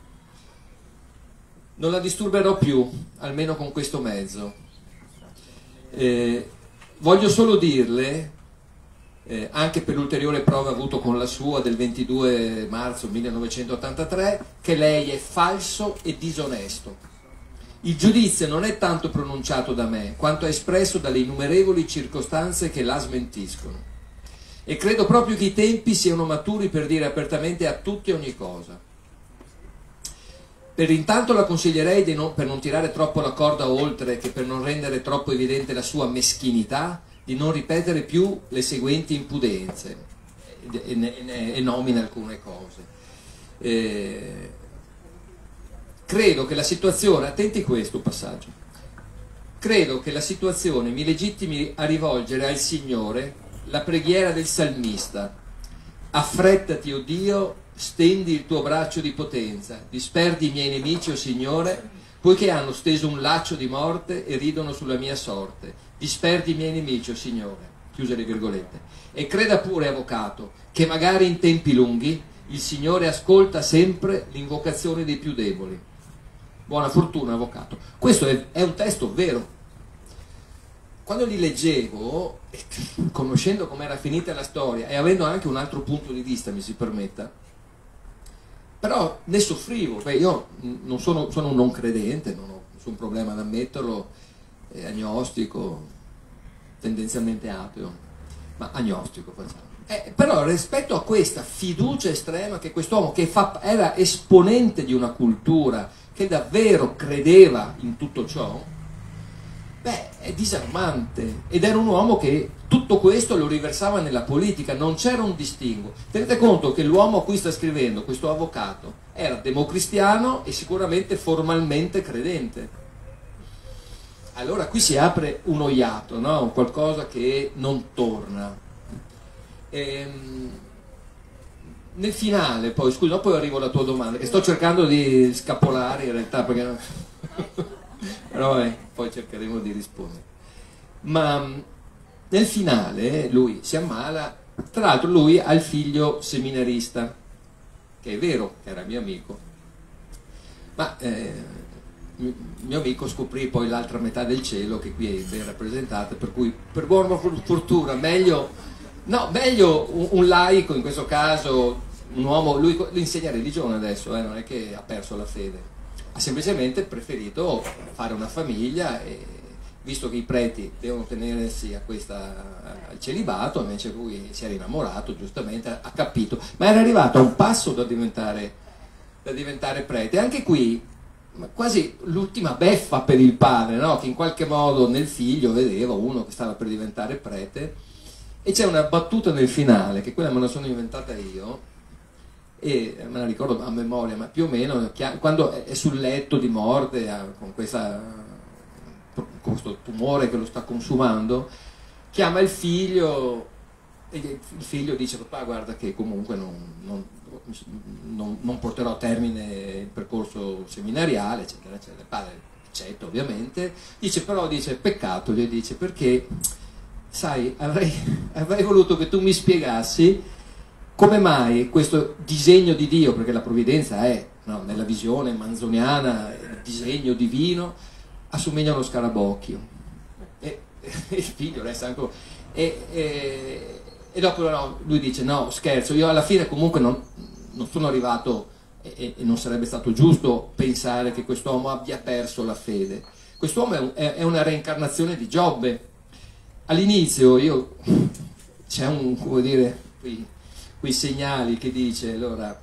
Non la disturberò più, almeno con questo mezzo. Eh, voglio solo dirle, eh, anche per l'ulteriore prova avuto con la sua del ventidue marzo millenovecentottantatré, che lei è falso e disonesto. Il giudizio non è tanto pronunciato da me, quanto è espresso dalle innumerevoli circostanze che la smentiscono. E credo proprio che i tempi siano maturi per dire apertamente a tutti ogni cosa. Per intanto la consiglierei, di non, per non tirare troppo la corda oltre, che per non rendere troppo evidente la sua meschinità, di non ripetere più le seguenti impudenze, e, e, e nomina alcune cose. Eh, credo che la situazione, attenti a questo passaggio, credo che la situazione mi legittimi a rivolgere al Signore la preghiera del salmista: affrettati, o Dio, stendi il tuo braccio di potenza, disperdi i miei nemici, o Signore, poiché hanno steso un laccio di morte e ridono sulla mia sorte. Disperdi i miei nemici, o Signore. Chiuse le virgolette. E creda pure, avvocato, che magari in tempi lunghi il Signore ascolta sempre l'invocazione dei più deboli. Buona fortuna, avvocato. Questo è, è un testo vero. Quando li leggevo, conoscendo com'era finita la storia e avendo anche un altro punto di vista, mi si permetta, però ne soffrivo. Beh, io non sono, sono un non credente, non ho nessun problema ad ammetterlo, eh, agnostico, tendenzialmente ateo, ma agnostico facciamo. Eh, però rispetto a questa fiducia estrema che quest'uomo, che fa, era esponente di una cultura che davvero credeva in tutto ciò, beh, è disarmante, ed era un uomo che tutto questo lo riversava nella politica, non c'era un distinguo. Tenete conto che l'uomo a cui sta scrivendo, questo avvocato, era democristiano e sicuramente formalmente credente. Allora qui si apre un oiato, no? Qualcosa che non torna. Ehm, nel finale, poi, scusa, poi arrivo alla tua domanda, che sto cercando di scapolare in realtà, perché però eh, poi cercheremo di rispondere. Ma nel finale lui si ammala, tra l'altro lui ha il figlio seminarista, che è vero, era mio amico, ma eh, mio amico scoprì poi l'altra metà del cielo, che qui è ben rappresentata, per cui per buona fortuna meglio, no, meglio un, un laico, in questo caso un uomo, lui, lui insegna religione adesso, eh, non è che ha perso la fede, ha semplicemente preferito fare una famiglia, e visto che i preti devono tenersi a questa, al celibato, invece lui si era innamorato, giustamente ha capito, ma era arrivato a un passo da diventare, da diventare prete. Anche qui quasi l'ultima beffa per il padre, no? Che in qualche modo nel figlio vedeva uno che stava per diventare prete, e c'è una battuta nel finale, che quella me la sono inventata io e me la ricordo a memoria, ma più o meno quando è sul letto di morte con, questa, con questo tumore che lo sta consumando, chiama il figlio e il figlio dice: papà, guarda che comunque non, non, non, non porterò a termine il percorso seminariale, eccetera, eccetera. Il padre accetta ovviamente, dice però, dice, peccato, gli dice, perché sai, avrei, avrei voluto che tu mi spiegassi come mai questo disegno di Dio, perché la provvidenza è, no, nella visione manzoniana, il disegno divino, assomiglia a uno scarabocchio. E, e il figlio resta ancora... E, e, e dopo no, lui dice: no, scherzo, io alla fine comunque non, non sono arrivato, e, e non sarebbe stato giusto pensare che quest'uomo abbia perso la fede. Quest'uomo è, è una reincarnazione di Giobbe. All'inizio io c'è un, come dire, qui quei segnali che dice, allora,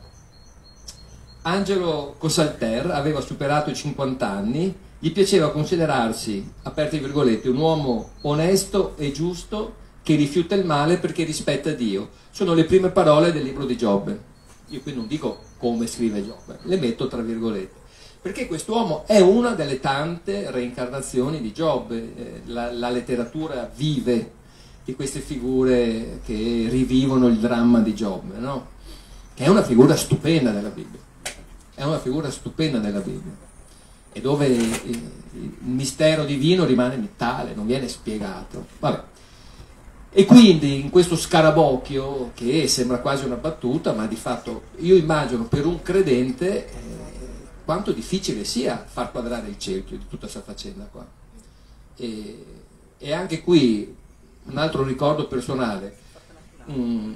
Angelo Cossalter aveva superato i cinquanta anni, gli piaceva considerarsi, aperte virgolette, un uomo onesto e giusto che rifiuta il male perché rispetta Dio. Sono le prime parole del libro di Giobbe. Io qui non dico come scrive Giobbe, le metto tra virgolette, perché quest'uomo è una delle tante reincarnazioni di Giobbe. Eh, la, la letteratura vive di queste figure che rivivono il dramma di Giobbe, no? Che è una figura stupenda della Bibbia, è una figura stupenda della Bibbia, e dove il, il mistero divino rimane tale, non viene spiegato. Vabbè. E quindi in questo scarabocchio, che sembra quasi una battuta, ma di fatto io immagino per un credente eh, quanto difficile sia far quadrare il cerchio di tutta questa faccenda qua. E, e anche qui un altro ricordo personale, mm,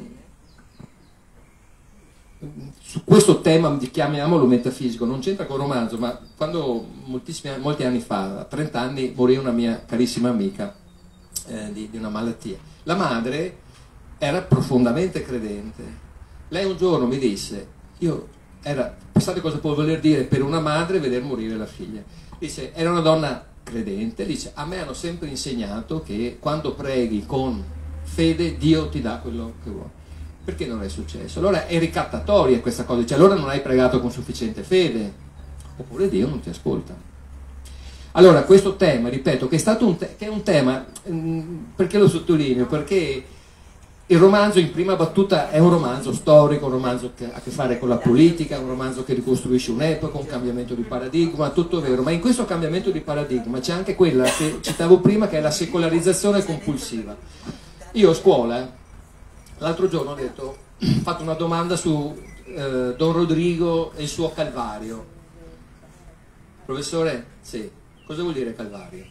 su questo tema, chiamiamolo metafisico, non c'entra con il romanzo, ma quando moltissimi, molti anni fa, a trenta anni, morì una mia carissima amica eh, di, di una malattia. La madre era profondamente credente. Lei un giorno mi disse, io era, pensate cosa può voler dire per una madre veder morire la figlia. Dice, era una donna credente, dice, a me hanno sempre insegnato che quando preghi con fede Dio ti dà quello che vuoi. Perché non è successo? Allora è ricattatoria questa cosa, dice, allora non hai pregato con sufficiente fede, oppure Dio non ti ascolta. Allora questo tema, ripeto, che è stato un, te- che è un tema, mh, perché lo sottolineo? Perché il romanzo in prima battuta è un romanzo storico, un romanzo che ha a che fare con la politica, un romanzo che ricostruisce un'epoca, un cambiamento di paradigma, tutto vero, ma in questo cambiamento di paradigma c'è anche quella che citavo prima, che è la secolarizzazione compulsiva. Io a scuola, l'altro giorno ho detto, ho fatto una domanda su eh, Don Rodrigo e il suo Calvario. Professore, sì, cosa vuol dire Calvario?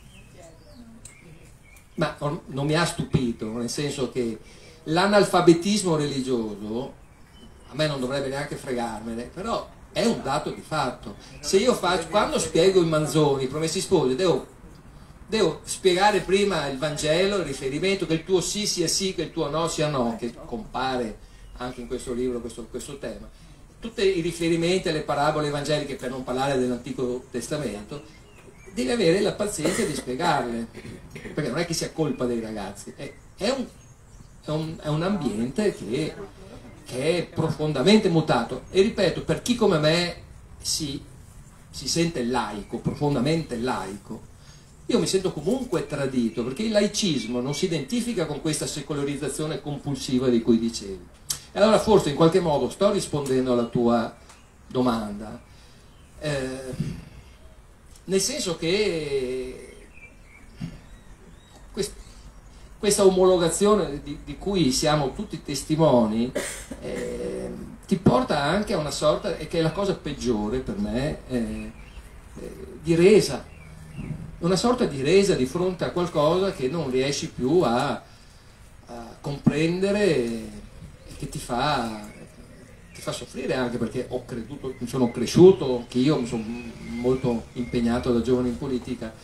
Ma non mi ha stupito, nel senso che l'analfabetismo religioso a me non dovrebbe neanche fregarmene, però è un dato di fatto. Se io faccio, quando spiego i Manzoni, i Promessi Sposi, devo, devo spiegare prima il Vangelo, il riferimento, che il tuo sì sia sì, che il tuo no sia no, che compare anche in questo libro questo, questo tema. Tutti i riferimenti alle parabole evangeliche, per non parlare dell'Antico Testamento, devi avere la pazienza di spiegarle, perché non è che sia colpa dei ragazzi, è, è, un, è, un, è un ambiente che, che è profondamente mutato, e ripeto, per chi come me si, si sente laico, profondamente laico, io mi sento comunque tradito, perché il laicismo non si identifica con questa secolarizzazione compulsiva di cui dicevi. E allora forse in qualche modo sto rispondendo alla tua domanda, eh, nel senso che quest, questa omologazione di, di cui siamo tutti testimoni eh, ti porta anche a una sorta, e che è la cosa peggiore per me, eh, eh, di resa. Una sorta di resa di fronte a qualcosa che non riesci più a, a comprendere e che ti fa, ti fa soffrire, anche perché ho creduto, mi sono cresciuto, che io mi sono molto impegnato da giovane in politica.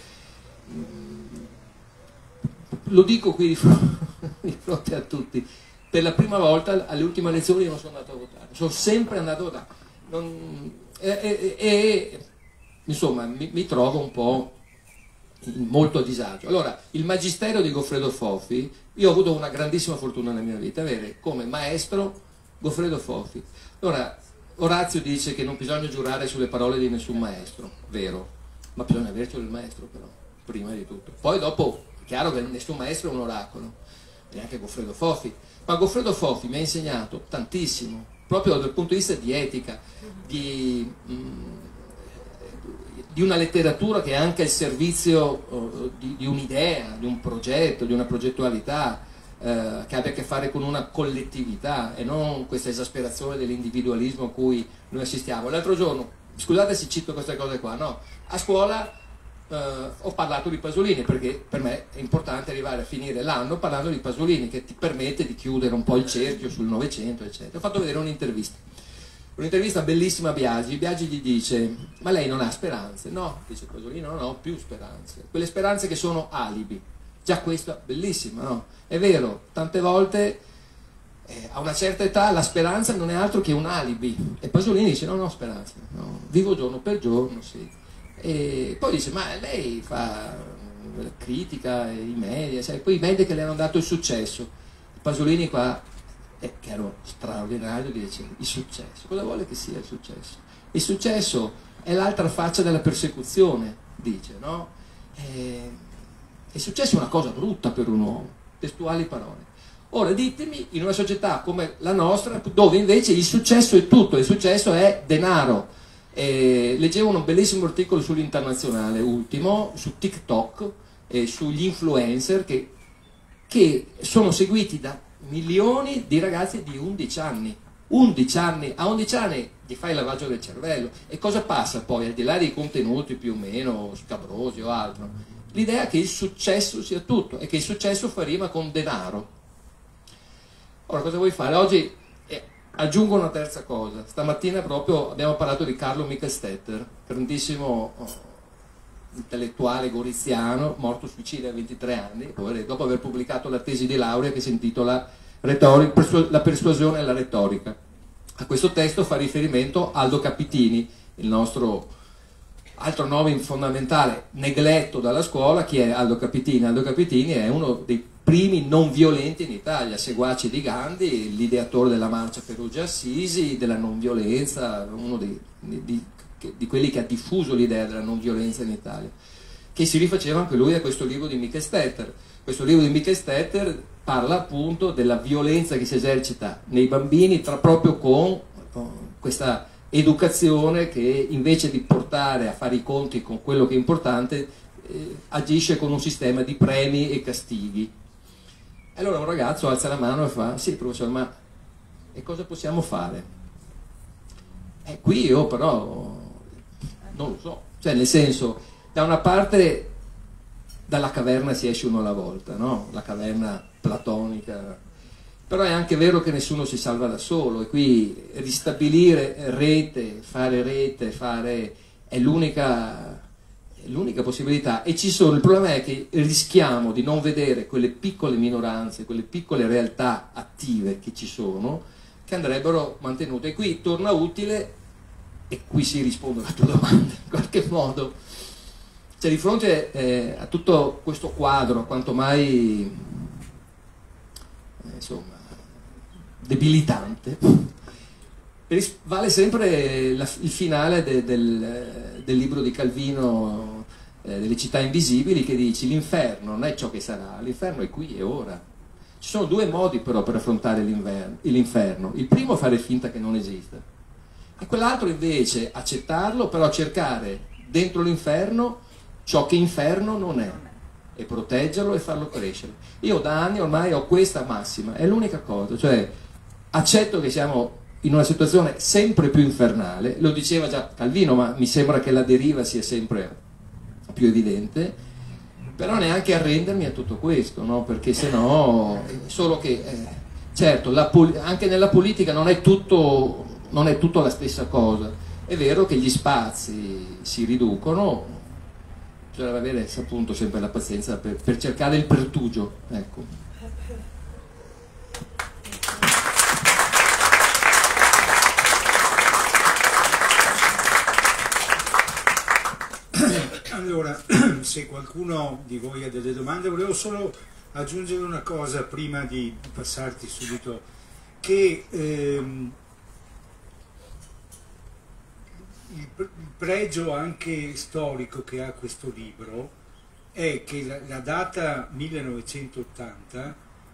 Lo dico qui di fronte, di fronte a tutti, per la prima volta alle ultime elezioni io non sono andato a votare, sono sempre andato a votare. Non, e, e, e insomma mi, mi trovo un po' molto a disagio. Allora, il magistero di Goffredo Fofi, io ho avuto una grandissima fortuna nella mia vita, avere come maestro Goffredo Fofi. Allora, Orazio dice che non bisogna giurare sulle parole di nessun maestro, vero, ma bisogna avercelo il maestro però, prima di tutto. Poi dopo, è chiaro che nessun maestro è un oracolo, neanche Goffredo Fofi, ma Goffredo Fofi mi ha insegnato tantissimo, proprio dal punto di vista di etica, di... Mh, di una letteratura che è anche al servizio uh, di, di un'idea, di un progetto, di una progettualità uh, che abbia a che fare con una collettività e non questa esasperazione dell'individualismo a cui noi assistiamo. L'altro giorno, scusate se cito queste cose qua, no? A scuola uh, ho parlato di Pasolini, perché per me è importante arrivare a finire l'anno parlando di Pasolini, che ti permette di chiudere un po' il cerchio sul Novecento, eccetera. Ho fatto vedere un'intervista. Un'intervista bellissima a Biagi. Biagi gli dice: ma lei non ha speranze? No, dice Pasolini, non ho più speranze. Quelle speranze che sono alibi. Già questa, bellissima, no? È vero, tante volte eh, a una certa età la speranza non è altro che un alibi. E Pasolini dice: no, non ho speranze, no, vivo giorno per giorno, sì. E poi dice: ma lei fa critica i media, sai, poi i media che le hanno dato il successo. Pasolini qua, Eh, che era straordinario, dice: il successo, cosa vuole che sia il successo? Il successo è l'altra faccia della persecuzione, dice, no? E, il successo è una cosa brutta per un uomo, testuali parole. Ora ditemi, in una società come la nostra, dove invece il successo è tutto, il successo è denaro. E leggevo un bellissimo articolo sull'Internazionale ultimo, su TikTok e sugli influencer che, che sono seguiti da milioni di ragazzi di undici anni. undici anni, a undici anni ti fai il lavaggio del cervello. E cosa passa poi, al di là dei contenuti più o meno scabrosi o altro? L'idea che il successo sia tutto e che il successo fa rima con denaro. Ora cosa vuoi fare? Oggi eh, aggiungo una terza cosa. Stamattina proprio abbiamo parlato di Carlo Michelstetter, grandissimo oh, intellettuale goriziano, morto suicida a ventitré anni, dopo aver pubblicato la tesi di laurea che si intitola La persuasione e la retorica. A questo testo fa riferimento Aldo Capitini, il nostro altro nome fondamentale negletto dalla scuola. Chi è Aldo Capitini? Aldo Capitini è uno dei primi non violenti in Italia, seguace di Gandhi, l'ideatore della marcia Perugia Assisi, della non violenza, uno dei, di, di quelli che ha diffuso l'idea della non violenza in Italia, che si rifaceva anche lui a questo libro di Michelstetter. Questo libro di Michelstetter parla appunto della violenza che si esercita nei bambini, tra proprio con, con questa educazione che invece di portare a fare i conti con quello che è importante eh, agisce con un sistema di premi e castighi. E allora un ragazzo alza la mano e fa: sì professore, ma e cosa possiamo fare? E qui io però non lo so, cioè nel senso, da una parte dalla caverna si esce uno alla volta, no? La caverna platonica, però è anche vero che nessuno si salva da solo, e qui ristabilire rete, fare rete, fare è l'unica l'unica possibilità. E ci sono, il problema è che rischiamo di non vedere quelle piccole minoranze, quelle piccole realtà attive che ci sono, che andrebbero mantenute. E qui torna utile, e qui si risponde alla tua domanda in qualche modo, cioè di fronte eh, a tutto questo quadro quanto mai eh, insomma debilitante, vale sempre la, il finale de, del, del libro di Calvino, eh, delle città invisibili, che dice: l'inferno non è ciò che sarà, l'inferno è qui e ora. Ci sono due modi però per affrontare l'inferno: il primo è fare finta che non esista, e quell'altro invece accettarlo, però cercare dentro l'inferno ciò che inferno non è e proteggerlo e farlo crescere. Io da anni ormai ho questa massima, è l'unica cosa, cioè accetto che siamo in una situazione sempre più infernale, lo diceva già Calvino, ma mi sembra che la deriva sia sempre più evidente, però neanche arrendermi a tutto questo, no? Perché se no, solo che, eh, certo, la anche nella politica non è, tutto, non è tutto la stessa cosa. È vero che gli spazi si riducono, bisogna avere appunto sempre la pazienza per, per cercare il pertugio, ecco. Allora, se qualcuno di voi ha delle domande, volevo solo aggiungere una cosa prima di passarti subito, che ehm, il pregio anche storico che ha questo libro è che la, la data millenovecentottanta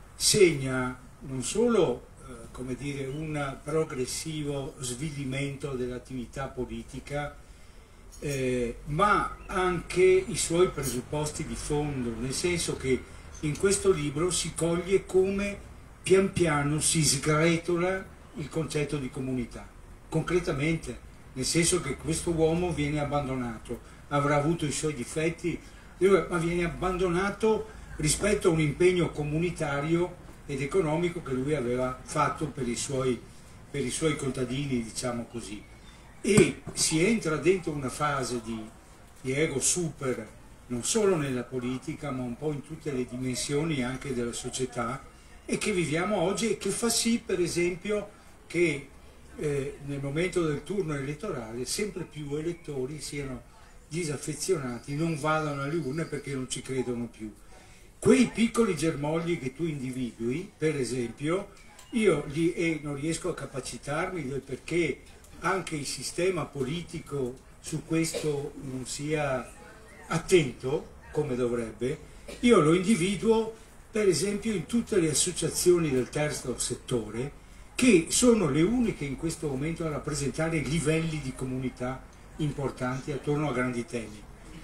segna non solo eh, come dire, un progressivo svilimento dell'attività politica, Eh, ma anche i suoi presupposti di fondo, nel senso che in questo libro si coglie come pian piano si sgretola il concetto di comunità, concretamente, nel senso che questo uomo viene abbandonato, avrà avuto i suoi difetti, ma viene abbandonato rispetto a un impegno comunitario ed economico che lui aveva fatto per i suoi, per i suoi contadini, diciamo così. E si entra dentro una fase di, di ego super, non solo nella politica, ma un po' in tutte le dimensioni anche della società, e che viviamo oggi, e che fa sì, per esempio, che eh, nel momento del turno elettorale sempre più elettori siano disaffezionati, non vadano alle urne perché non ci credono più. Quei piccoli germogli che tu individui, per esempio, io li, e non riesco a capacitarmi del perché anche il sistema politico su questo non sia attento come dovrebbe, io lo individuo per esempio in tutte le associazioni del terzo settore, che sono le uniche in questo momento a rappresentare livelli di comunità importanti attorno a grandi temi.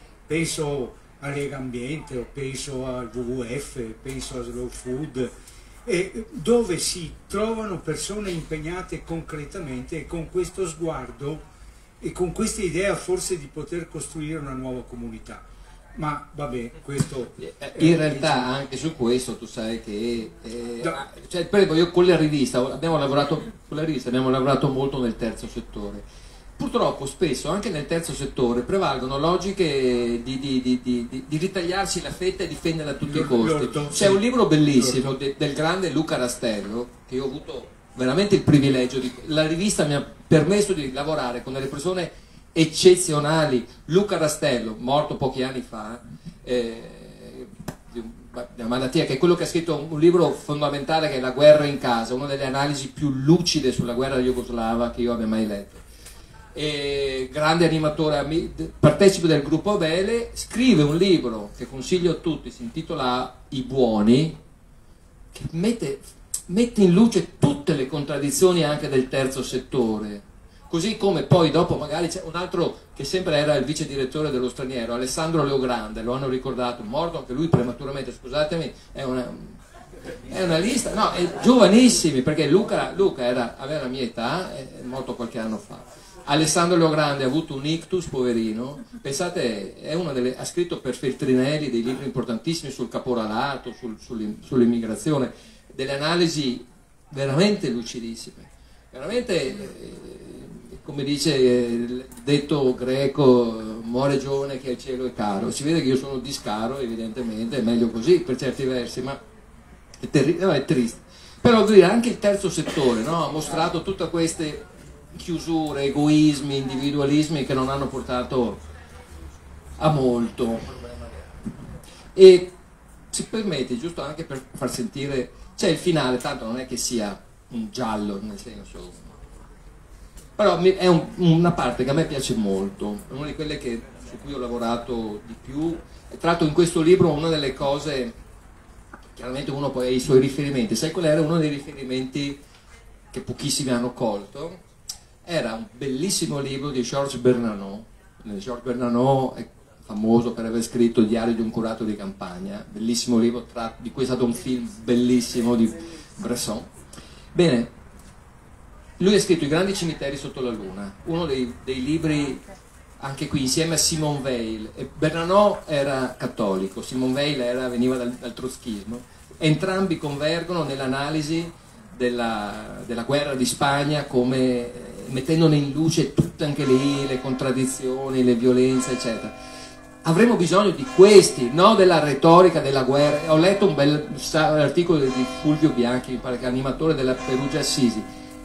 Penso a Lega Ambiente, o penso al W W F, penso a Slow Food, Eh, dove si trovano persone impegnate concretamente e con questo sguardo e con questa idea forse di poter costruire una nuova comunità. Ma vabbè, questo in realtà diciamo... anche su questo tu sai che eh, no. cioè, io con la rivista abbiamo lavorato con la rivista abbiamo lavorato molto nel terzo settore. Purtroppo spesso anche nel terzo settore prevalgono logiche di, di, di, di, di ritagliarsi la fetta e difenderla a tutti i costi. C'è un libro bellissimo de, del grande Luca Rastello, che io ho avuto veramente il privilegio di... La rivista mi ha permesso di lavorare con delle persone eccezionali. Luca Rastello, morto pochi anni fa, eh, di una malattia, che è quello che ha scritto un libro fondamentale che è La guerra in casa, una delle analisi più lucide sulla guerra jugoslava che io abbia mai letto. E grande animatore, partecipe del gruppo Vele, scrive un libro che consiglio a tutti, si intitola I buoni, che mette, mette in luce tutte le contraddizioni anche del terzo settore, così come poi dopo magari c'è un altro che sempre era il vice direttore dello Straniero, Alessandro Leogrande, lo hanno ricordato, morto anche lui prematuramente, scusatemi, è una, è una lista, no, è giovanissimi, perché Luca, Luca era, aveva la mia età, è morto qualche anno fa. Alessandro Leogrande ha avuto un ictus, poverino, pensate, è una delle, ha scritto per Feltrinelli dei libri importantissimi sul caporalato, sul, sull'immigrazione, delle analisi veramente lucidissime, veramente, eh, come dice il detto greco, muore giovane che il cielo è caro. Si vede che io sono di scaro, evidentemente, è meglio così per certi versi, ma è, terri- no, è triste. Però dire, anche il terzo settore, no, ha mostrato tutte queste chiusure, egoismi, individualismi che non hanno portato a molto. E si permette, giusto anche per far sentire, c'è il finale, tanto non è che sia un giallo, nel senso, però è un, una parte che a me piace molto, è una di quelle che, su cui ho lavorato di più. E tra l'altro in questo libro una delle cose, chiaramente uno poi ha i suoi riferimenti, sai qual era uno dei riferimenti che pochissimi hanno colto? Era un bellissimo libro di Georges Bernanos. Georges Bernanos è famoso per aver scritto Il diario di un curato di campagna, bellissimo libro, tra, di cui è stato un film bellissimo di Bresson. Bene, lui ha scritto I grandi cimiteri sotto la luna, uno dei, dei libri, anche qui insieme a Simone Weil. E Bernanos era cattolico, Simone Weil era, veniva dal, dal trotskismo, entrambi convergono nell'analisi della, della guerra di Spagna, come mettendone in luce tutte anche lì le contraddizioni, le violenze, eccetera. Avremo bisogno di questi, non della retorica della guerra. Ho letto un bel articolo di Fulvio Bianchi, mi pare che è animatore della Perugia Assisi.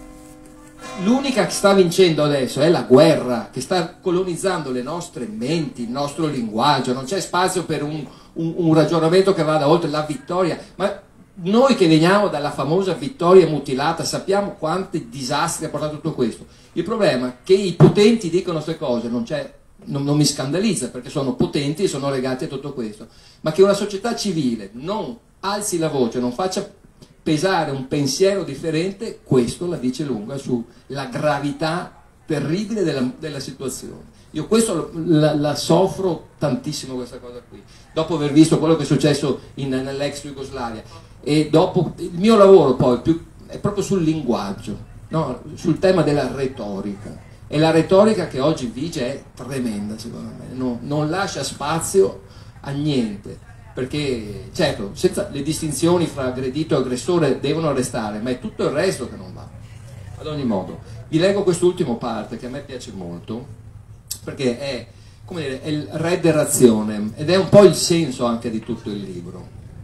L'unica che sta vincendo adesso è la guerra, che sta colonizzando le nostre menti, il nostro linguaggio. Non c'è spazio per un, un, un ragionamento che vada oltre la vittoria. Ma noi che veniamo dalla famosa vittoria mutilata sappiamo quanti disastri ha portato tutto questo. Il problema è che i potenti dicono queste cose, non c'è... Non, non mi scandalizza, perché sono potenti e sono legati a tutto questo, ma che una società civile non alzi la voce, non faccia pesare un pensiero differente, questo la dice lunga sulla gravità terribile della, della situazione. Io questo la, la soffro tantissimo, questa cosa qui, dopo aver visto quello che è successo in, nell'ex Jugoslavia, e dopo il mio lavoro poi più, è proprio sul linguaggio, no? Sul tema della retorica. E la retorica che oggi vige è tremenda, secondo me, no, non lascia spazio a niente, perché certo senza, le distinzioni fra aggredito e aggressore devono restare, ma è tutto il resto che non va. Ad ogni modo, vi leggo quest'ultima parte che a me piace molto, perché è, come dire, è il re de razionem, ed è un po' il senso anche di tutto il libro.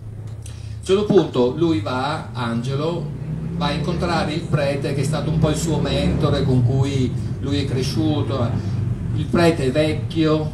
A un certo punto lui va, Angelo, va a incontrare il prete che è stato un po' il suo mentore, con cui lui è cresciuto. Il prete è vecchio,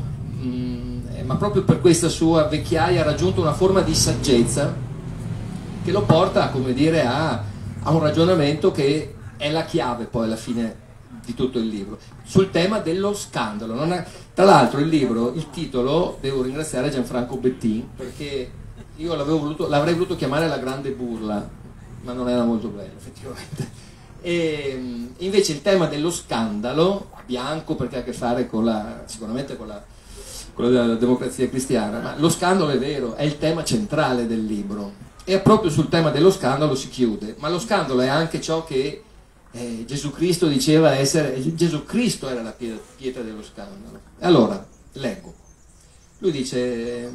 mh, ma proprio per questa sua vecchiaia ha raggiunto una forma di saggezza che lo porta, come dire, a, a un ragionamento che è la chiave poi alla fine di tutto il libro, sul tema dello scandalo. Non è, tra l'altro il libro, il titolo, devo ringraziare Gianfranco Bettin, perché io l'avevo voluto, l'avrei voluto chiamare La grande burla, ma non era molto bello effettivamente. E invece il tema dello scandalo, bianco perché ha a che fare con la, sicuramente con la, con la democrazia cristiana, ma lo scandalo è vero, è il tema centrale del libro, e proprio sul tema dello scandalo si chiude. Ma lo scandalo è anche ciò che eh, Gesù Cristo diceva essere, Gesù Cristo era la pietra dello scandalo. E allora leggo, lui dice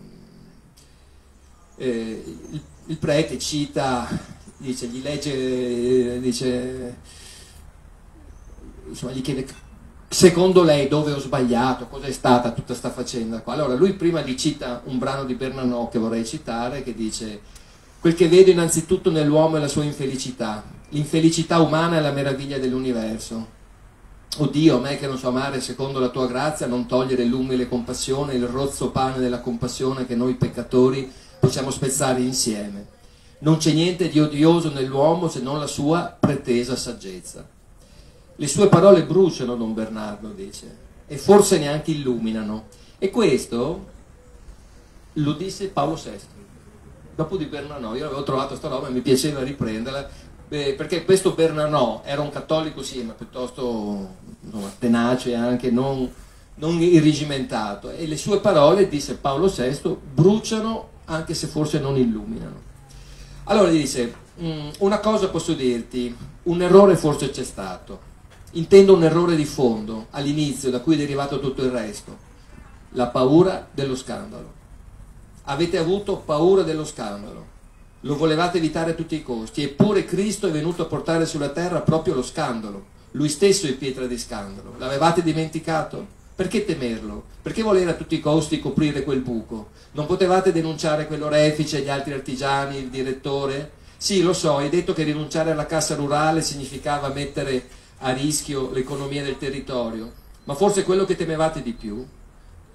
eh, il, il prete cita, dice, gli legge, dice, insomma, gli chiede secondo lei dove ho sbagliato, cosa è stata tutta sta faccenda qua. Allora lui prima gli cita un brano di Bernanos che vorrei citare, che dice: quel che vedo innanzitutto nell'uomo è la sua infelicità, l'infelicità umana è la meraviglia dell'universo. O Dio, a me che non so amare secondo la tua grazia, non togliere l'umile compassione, il rozzo pane della compassione che noi peccatori possiamo spezzare insieme. Non c'è niente di odioso nell'uomo se non la sua pretesa saggezza. Le sue parole bruciano, Don Bernardo dice, e forse neanche illuminano. E questo lo disse Paolo sesto. Dopo di Bernanos, io avevo trovato sta roba e mi piaceva riprenderla, eh, perché questo Bernanos era un cattolico, sì, ma piuttosto insomma, tenace, anche non, non irregimentato. E le sue parole, disse Paolo sesto, bruciano anche se forse non illuminano. Allora gli dice, una cosa posso dirti, un errore forse c'è stato, intendo un errore di fondo, all'inizio, da cui è derivato tutto il resto, la paura dello scandalo. Avete avuto paura dello scandalo, lo volevate evitare a tutti i costi, eppure Cristo è venuto a portare sulla terra proprio lo scandalo, lui stesso è pietra di scandalo, l'avevate dimenticato? Perché temerlo? Perché volere a tutti i costi coprire quel buco? Non potevate denunciare quell'orefice, gli altri artigiani, il direttore? Sì, lo so, hai detto che rinunciare alla cassa rurale significava mettere a rischio l'economia del territorio, ma forse quello che temevate di più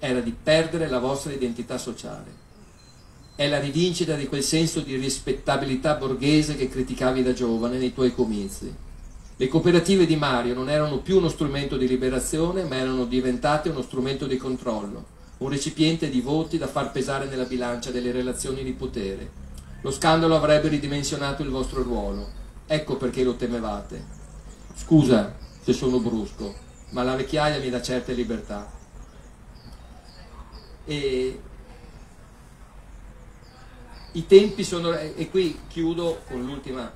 era di perdere la vostra identità sociale. È la rivincita di quel senso di rispettabilità borghese che criticavi da giovane nei tuoi comizi. Le cooperative di Mario non erano più uno strumento di liberazione, ma erano diventate uno strumento di controllo, un recipiente di voti da far pesare nella bilancia delle relazioni di potere. Lo scandalo avrebbe ridimensionato il vostro ruolo. Ecco perché lo temevate. Scusa se sono brusco, ma la vecchiaia mi dà certe libertà. E i tempi sono, e qui chiudo con l'ultima,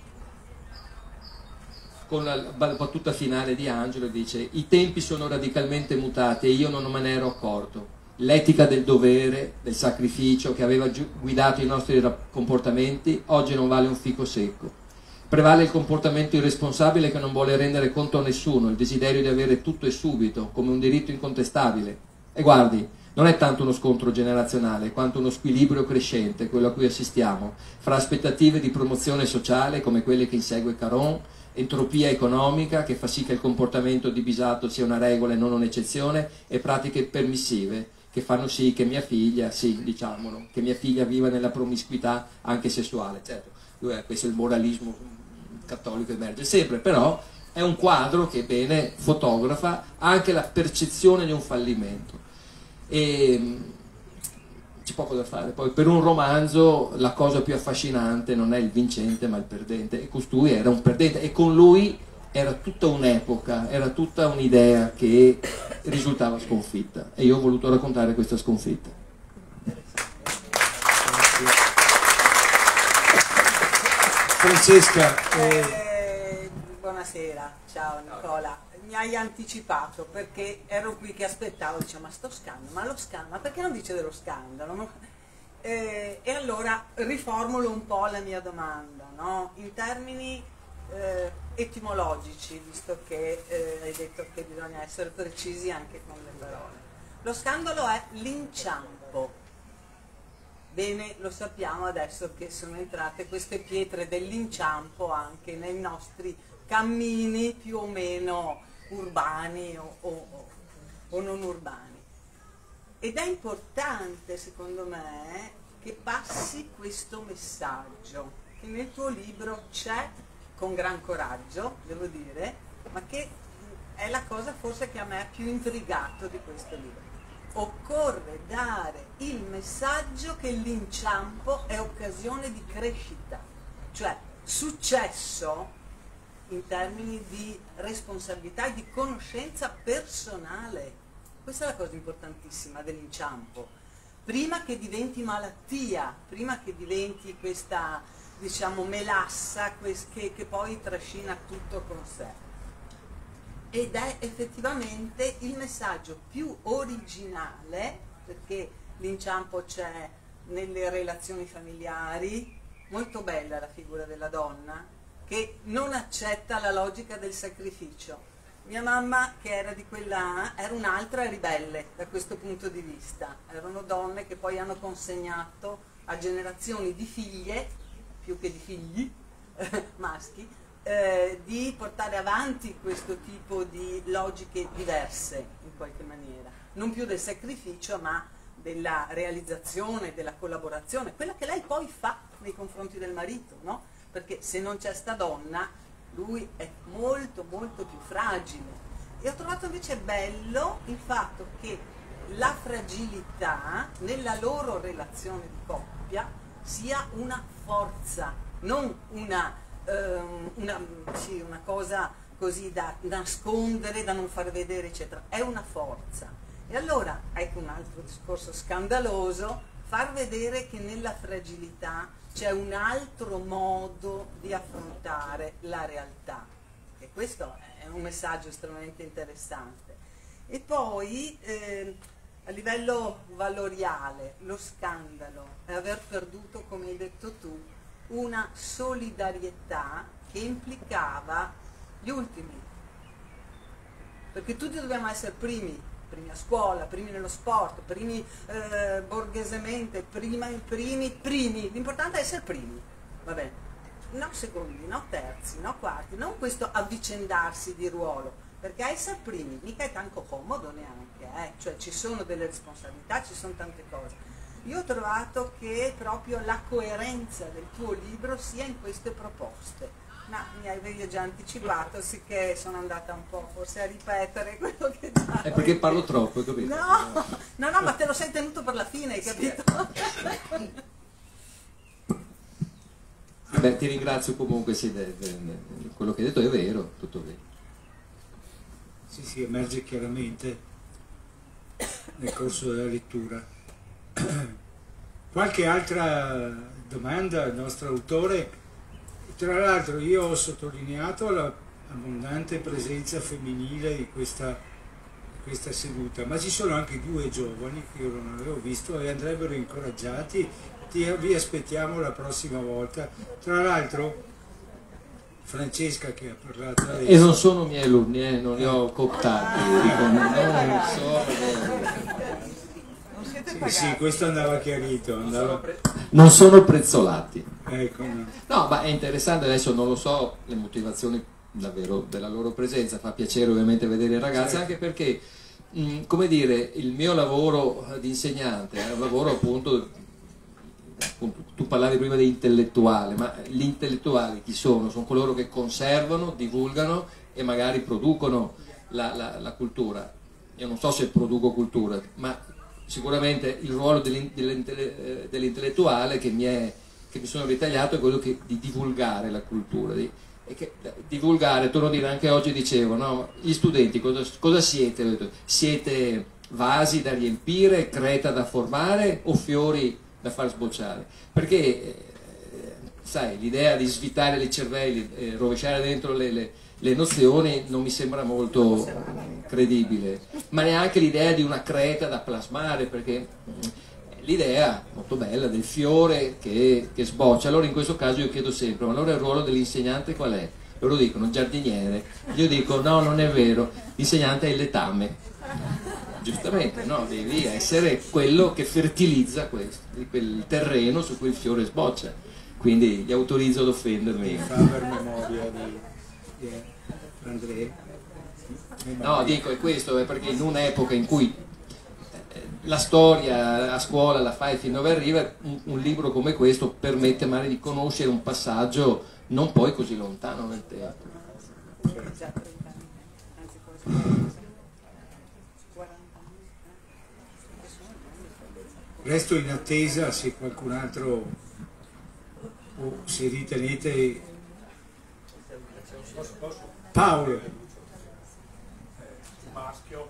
con la battuta finale di Angelo, dice: i tempi sono radicalmente mutati e io non me ne ero accorto. L'etica del dovere, del sacrificio che aveva guidato i nostri comportamenti oggi non vale un fico secco. Prevale il comportamento irresponsabile che non vuole rendere conto a nessuno, il desiderio di avere tutto e subito, come un diritto incontestabile. E guardi, non è tanto uno scontro generazionale quanto uno squilibrio crescente, quello a cui assistiamo, fra aspettative di promozione sociale come quelle che insegue Caron, entropia economica che fa sì che il comportamento divisato sia una regola e non un'eccezione, e pratiche permissive che fanno sì che mia figlia, sì, diciamolo, che mia figlia viva nella promiscuità anche sessuale. Certo, questo è il moralismo cattolico, emerge sempre, però è un quadro che bene fotografa anche la percezione di un fallimento. E c'è poco da fare. Poi per un romanzo la cosa più affascinante non è il vincente ma il perdente, e costui era un perdente, e con lui era tutta un'epoca, era tutta un'idea che risultava sconfitta, e io ho voluto raccontare questa sconfitta. Francesca, eh... Eh, buonasera, ciao Nicola. Mi hai anticipato perché ero qui che aspettavo, dicevo ma sto scandalo, ma lo scandalo, ma perché non dice dello scandalo? Eh, e allora riformulo un po' la mia domanda, no? In termini eh, etimologici, visto che eh, hai detto che bisogna essere precisi anche con le parole. Lo scandalo è l'inciampo. Bene, lo sappiamo adesso che sono entrate queste pietre dell'inciampo anche nei nostri cammini più o meno urbani o, o, o non urbani. Ed è importante, secondo me, che passi questo messaggio, che nel tuo libro c'è con gran coraggio, devo dire, ma che è la cosa forse che a me ha più intrigato di questo libro. Occorre dare il messaggio che l'inciampo è occasione di crescita, cioè successo in termini di responsabilità e di conoscenza personale. Questa è la cosa importantissima dell'inciampo. Prima che diventi malattia, prima che diventi questa, diciamo, melassa che, che poi trascina tutto con sé. Ed è effettivamente il messaggio più originale, perché l'inciampo c'è nelle relazioni familiari. Molto bella la figura della donna che non accetta la logica del sacrificio. Mia mamma, che era di quella, era un'altra ribelle da questo punto di vista. Erano donne che poi hanno consegnato a generazioni di figlie, più che di figli, eh, maschi, eh, di portare avanti questo tipo di logiche diverse, in qualche maniera. Non più del sacrificio, ma della realizzazione, della collaborazione, quella che lei poi fa nei confronti del marito, no? Perché se non c'è sta donna, lui è molto molto più fragile. E ho trovato invece bello il fatto che la fragilità nella loro relazione di coppia sia una forza, non una, um, una, sì, una cosa così da nascondere, da non far vedere, eccetera. È una forza. E allora, ecco un altro discorso scandaloso, far vedere che nella fragilità c'è un altro modo di affrontare la realtà, e questo è un messaggio estremamente interessante. E poi eh, a livello valoriale lo scandalo è aver perduto, come hai detto tu, una solidarietà che implicava gli ultimi, perché tutti dobbiamo essere primi, primi a scuola, primi nello sport, primi eh, borghesemente, prima, primi, primi, l'importante è essere primi, va bene, no secondi, no terzi, no quarti, non questo avvicendarsi di ruolo, perché essere primi mica è tanto comodo neanche, eh? Cioè ci sono delle responsabilità, ci sono tante cose. Io ho trovato che proprio la coerenza del tuo libro sia in queste proposte. Ma mi avevi già anticipato, sicché sono andata un po' forse a ripetere quello che già... È perché parlo troppo, hai capito? No, no, no, ma te lo sei tenuto per la fine, hai capito? Beh, ti ringrazio comunque, sì, de, de, de, quello che hai detto è vero, tutto vero. Sì, sì, emerge chiaramente nel corso della lettura. Qualche altra domanda al nostro autore? Tra l'altro io ho sottolineato l'abbondante presenza femminile di questa, di questa seduta, ma ci sono anche due giovani che io non avevo visto e andrebbero incoraggiati. Ti, vi aspettiamo la prossima volta. Tra l'altro Francesca, che ha parlato adesso, e non sono miei alunni, eh, non li ho cooptati, dico, non so, Non siete sì, pagati. sì, questo andava chiarito, andava... non sono prezzolati. Ecco, no. No, ma è interessante, adesso non lo so le motivazioni davvero della loro presenza, fa piacere ovviamente vedere i ragazzi, Certo. anche perché, mh, come dire, il mio lavoro di insegnante è un lavoro appunto, appunto, tu parlavi prima di intellettuale, ma gli intellettuali chi sono? Sono coloro che conservano, divulgano e magari producono la, la, la cultura. Io non so se produco cultura, ma sicuramente il ruolo dell'intellettuale che mi è che mi sono ritagliato è quello che, di divulgare la cultura, di, e che, divulgare, torno a dire, anche oggi dicevo, no? Gli studenti cosa, cosa siete? Ho detto, siete vasi da riempire, creta da formare o fiori da far sbocciare? Perché eh, sai, l'idea di svitare i cervelli, eh, rovesciare dentro le, le, le nozioni non mi sembra molto credibile, ma neanche l'idea di una creta da plasmare, perché l'idea molto bella del fiore che, che sboccia. Allora in questo caso io chiedo sempre, ma allora il ruolo dell'insegnante qual è? Loro dicono giardiniere, io dico no, non è vero, l'insegnante è il letame, giustamente, no? Devi essere quello che fertilizza questo, quel terreno su cui il fiore sboccia, quindi li autorizzo ad offendermi. Faber memoria di, di Andrea. No, dico, è questo, è perché in un'epoca in cui la storia a scuola la fai fin dove arriva, un, un libro come questo permette magari di conoscere un passaggio non poi così lontano nel tempo. Resto in attesa se qualcun altro o se ritenete. Paolo. Maschio.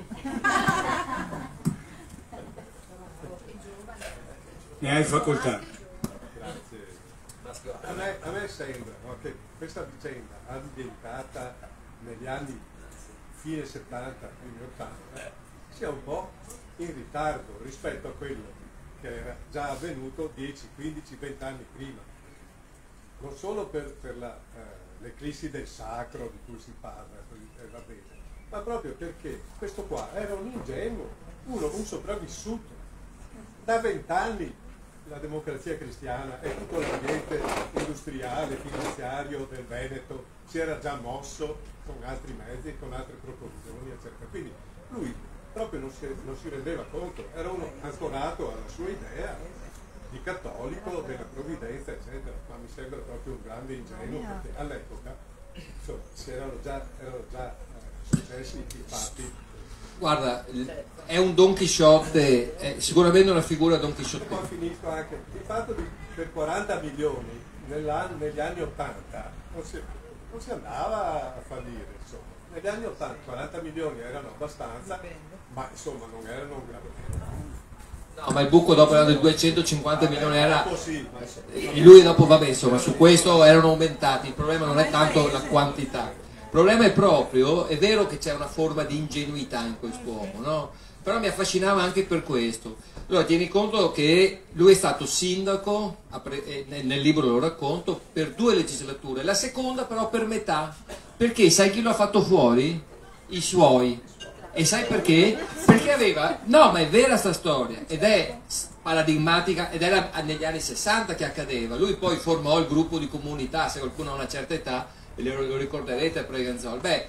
Ne hai facoltà. Grazie. A me, a me sembra, no, che questa vicenda ambientata negli anni fine settanta, primi ottanta, sia un po' in ritardo rispetto a quello che era già avvenuto dieci, quindici, venti anni prima. Non solo per, per la, eh, l'eclissi del sacro di cui si parla, eh, va bene, ma proprio perché questo qua era un ingenuo, uno, un sopravvissuto. Da vent'anni la democrazia cristiana e tutto l'ambiente industriale, finanziario del Veneto si era già mosso con altri mezzi, con altre proporzioni, eccetera. Quindi lui proprio non si, non si rendeva conto, era uno ancorato alla sua idea di cattolico, della provvidenza, eccetera, ma mi sembra proprio un grande ingenuo, perché all'epoca insomma, si erano già, erano già eh, successi i fatti. Guarda, è un Don Chisciotte, è sicuramente una figura Don E Chisciotte. poi finisco anche il fatto di, per quaranta milioni negli anni ottanta non si, non si andava a fallire, insomma. Negli anni ottanta quaranta milioni erano abbastanza, ma insomma non erano un grande. No, ma il buco dopo era di duecentocinquanta milioni, era Così, ma insomma, e lui dopo, vabbè, insomma, su questo erano aumentati. Il problema non è tanto la quantità, il problema è proprio, è vero che c'è una forma di ingenuità in quest'uomo, no? Però mi affascinava anche per questo. Allora tieni conto che lui è stato sindaco, nel libro lo racconto, per due legislature, la seconda però per metà, perché sai chi lo ha fatto fuori? I suoi. E sai perché? Perché aveva, no, ma è vera sta storia, ed è paradigmatica, ed era negli anni sessanta che accadeva. Lui poi formò il gruppo di comunità, se qualcuno ha una certa età, lo ricorderete a Preganzol. Beh,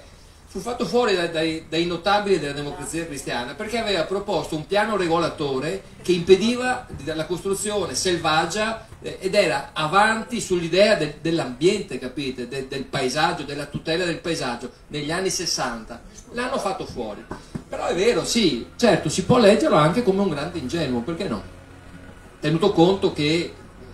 fu fatto fuori dai, dai, dai notabili della Democrazia Cristiana perché aveva proposto un piano regolatore che impediva la costruzione selvaggia eh, ed era avanti sull'idea de, dell'ambiente, capite, de, del paesaggio, della tutela del paesaggio negli anni sessanta. L'hanno fatto fuori, però è vero, sì, certo, si può leggerlo anche come un grande ingenuo, perché no? Tenuto conto che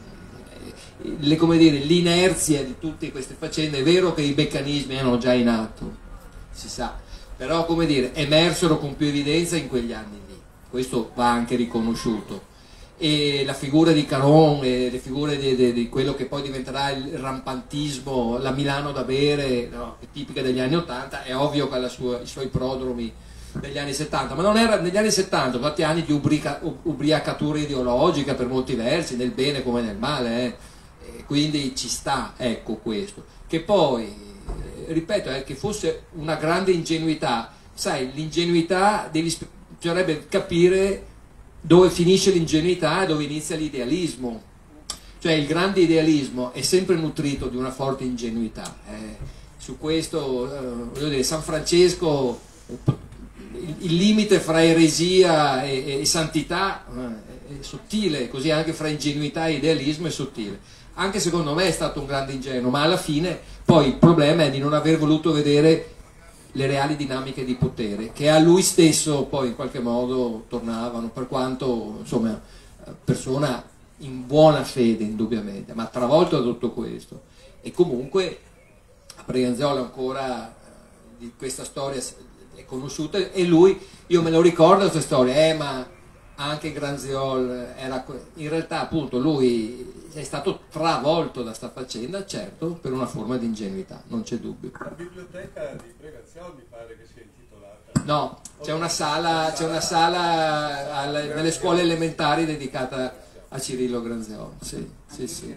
le, come dire, l'inerzia di tutte queste faccende, è vero che i meccanismi erano già in atto, si sa, però come dire, emersero con più evidenza in quegli anni lì, questo va anche riconosciuto. E la figura di Caron e le figure di, di, di quello che poi diventerà il rampantismo, la Milano da bere, no, tipica degli anni ottanta, è ovvio che ha la sua, i suoi prodromi degli anni settanta, ma non era negli anni settanta, fatti anni di ubrica, ubriacatura ideologica per molti versi, nel bene come nel male, eh. E quindi ci sta, ecco questo. Che poi ripeto, è che fosse una grande ingenuità, sai, l'ingenuità devi, bisognerebbe capire dove finisce l'ingenuità e dove inizia l'idealismo, cioè il grande idealismo è sempre nutrito di una forte ingenuità, eh. Su questo, eh, voglio dire, San Francesco, il, il limite fra eresia e, e santità eh, è sottile, così anche fra ingenuità e idealismo è sottile. Anche secondo me è stato un grande ingenuo, ma alla fine poi il problema è di non aver voluto vedere le reali dinamiche di potere, che a lui stesso poi in qualche modo tornavano, per quanto insomma persona in buona fede indubbiamente, ma travolto da tutto questo. E comunque a Brianzola ancora di questa storia è conosciuta, e lui, io me lo ricordo questa storia, eh ma anche Granziol era, in realtà appunto lui è stato travolto da sta faccenda, certo, per una forma di ingenuità, non c'è dubbio. La biblioteca di Brianzola mi pare che sia intitolata. No, c'è una sala, c'è una sala alle, nelle scuole elementari dedicata a Cirillo Granziol, sì, sì, sì.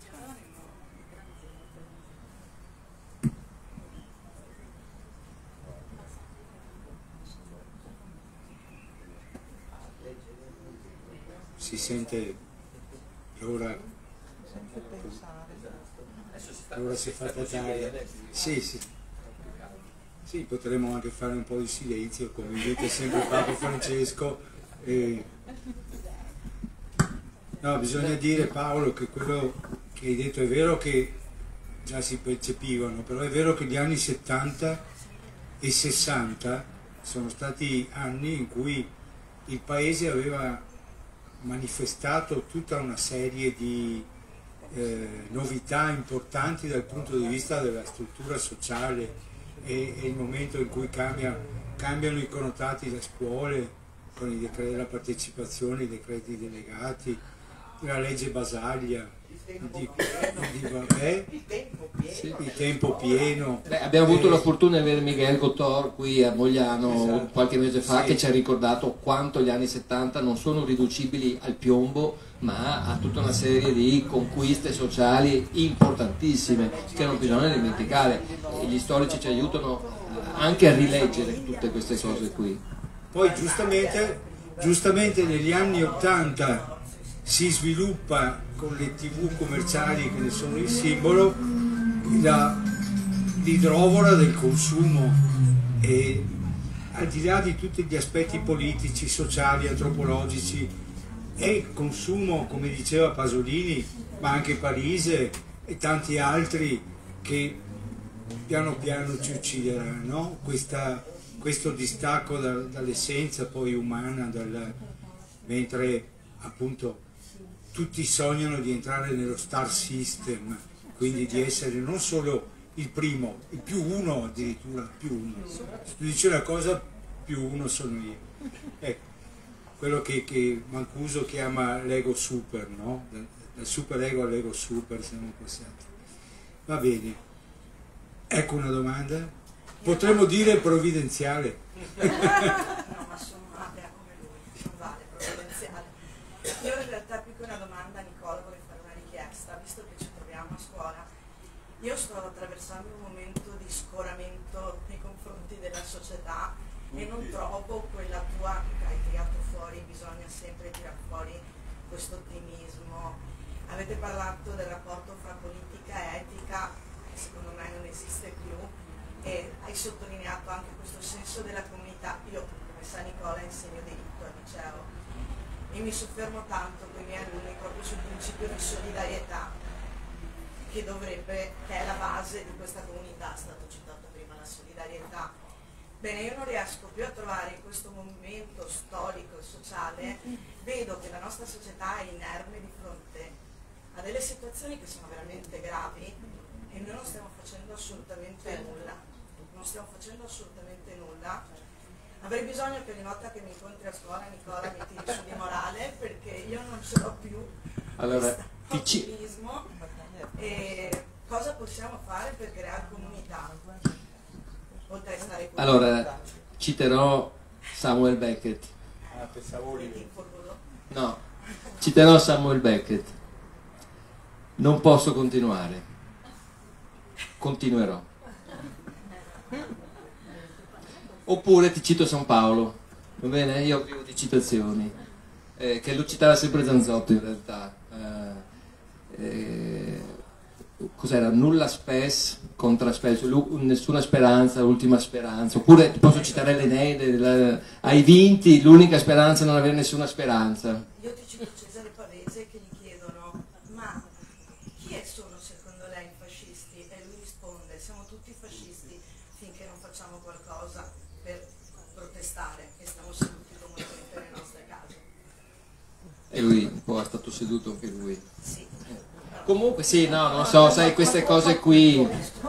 Si sente l'ora, l'ora si è fatta tardi. Sì, sì. Sì, potremmo anche fare un po' di silenzio, come invita sempre Papa Francesco. E... No, bisogna dire, Paolo, che quello che hai detto è vero che già si percepivano, però è vero che gli anni settanta e sessanta sono stati anni in cui il Paese aveva manifestato tutta una serie di eh, novità importanti dal punto di vista della struttura sociale, e, e il momento in cui cambia, cambiano i connotati le scuole con i decreti della partecipazione, i decreti delegati, la legge Basaglia, il, di, il, di, vabbè, sì, il tempo pieno. Beh, abbiamo avuto eh, la fortuna di avere Miguel Gotor qui a Mogliano, esatto, qualche mese fa, sì, che ci ha ricordato quanto gli anni settanta non sono riducibili al piombo, ma a tutta una serie di conquiste sociali importantissime che non bisogna dimenticare, e gli storici ci aiutano anche a rileggere tutte queste cose qui. Poi giustamente, giustamente negli anni ottanta si sviluppa con le tivù commerciali che ne sono il simbolo l'idrovora del consumo, e al di là di tutti gli aspetti politici, sociali, antropologici, è il consumo, come diceva Pasolini, ma anche Parise e tanti altri, che piano piano ci uccideranno, no? Questa, questo distacco da, dall'essenza poi umana, dal, mentre appunto tutti sognano di entrare nello star system, quindi di essere non solo il primo, il più uno, addirittura più uno. Se tu dici una cosa, più uno sono io. Ecco, quello che, che Mancuso chiama l'ego super, no? Dal super ego all'ego super siamo passati. Va bene. Ecco una domanda. Potremmo dire provvidenziale. No, ma sono atea come lui, non vale provvidenziale. Io in realtà più che una domanda, Nicola, vorrei fare una richiesta, visto che ci troviamo a scuola. Io sto attraversando un momento di scoramento nei confronti della società e non trovo quella tua che hai tirato fuori, bisogna sempre tirare fuori questo ottimismo. Avete parlato del rapporto fra politica e etica, che secondo me non esiste più, e hai sottolineato anche questo senso della comunità. Io, come sa Nicola, insegno diritto al liceo e mi soffermo tanto con i miei alunni proprio sul principio di solidarietà che dovrebbe, che è la base di questa comunità. È stato citato prima la solidarietà. Bene, io non riesco più a trovare in questo momento storico e sociale, vedo che la nostra società è inerme di fronte a delle situazioni che sono veramente gravi e noi non stiamo facendo assolutamente nulla, non stiamo facendo assolutamente nulla. Avrei bisogno che ogni volta che mi incontri a scuola, Nicola, mi tiri su di morale, perché io non ce l'ho più, allora, questo ottimismo. E cosa possiamo fare per creare comunità? Oltre a stare qui. Allora, citerò Samuel Beckett. Ah, pensavo lì. No, citerò Samuel Beckett. Non posso continuare. Continuerò. Oppure ti cito San Paolo, va bene? Io vivo di citazioni, eh, che lo citava sempre Zanzotto in realtà. Eh, eh, cos'era? Nulla spes contra spes, nessuna speranza, l'ultima speranza. Oppure ti posso citare l'Eneide, la, hai vinti, l'unica speranza è non avere nessuna speranza. Io ti cito Cesare Pavese che gli chiedono: ma chi sono secondo lei i fascisti? E lui risponde: siamo tutti fascisti finché non facciamo qualcosa per protestare e stiamo seduti comodamente nelle nostre case. E lui un po' è stato seduto anche lui. Sì. Comunque sì, no, non so, sai, queste cose qui,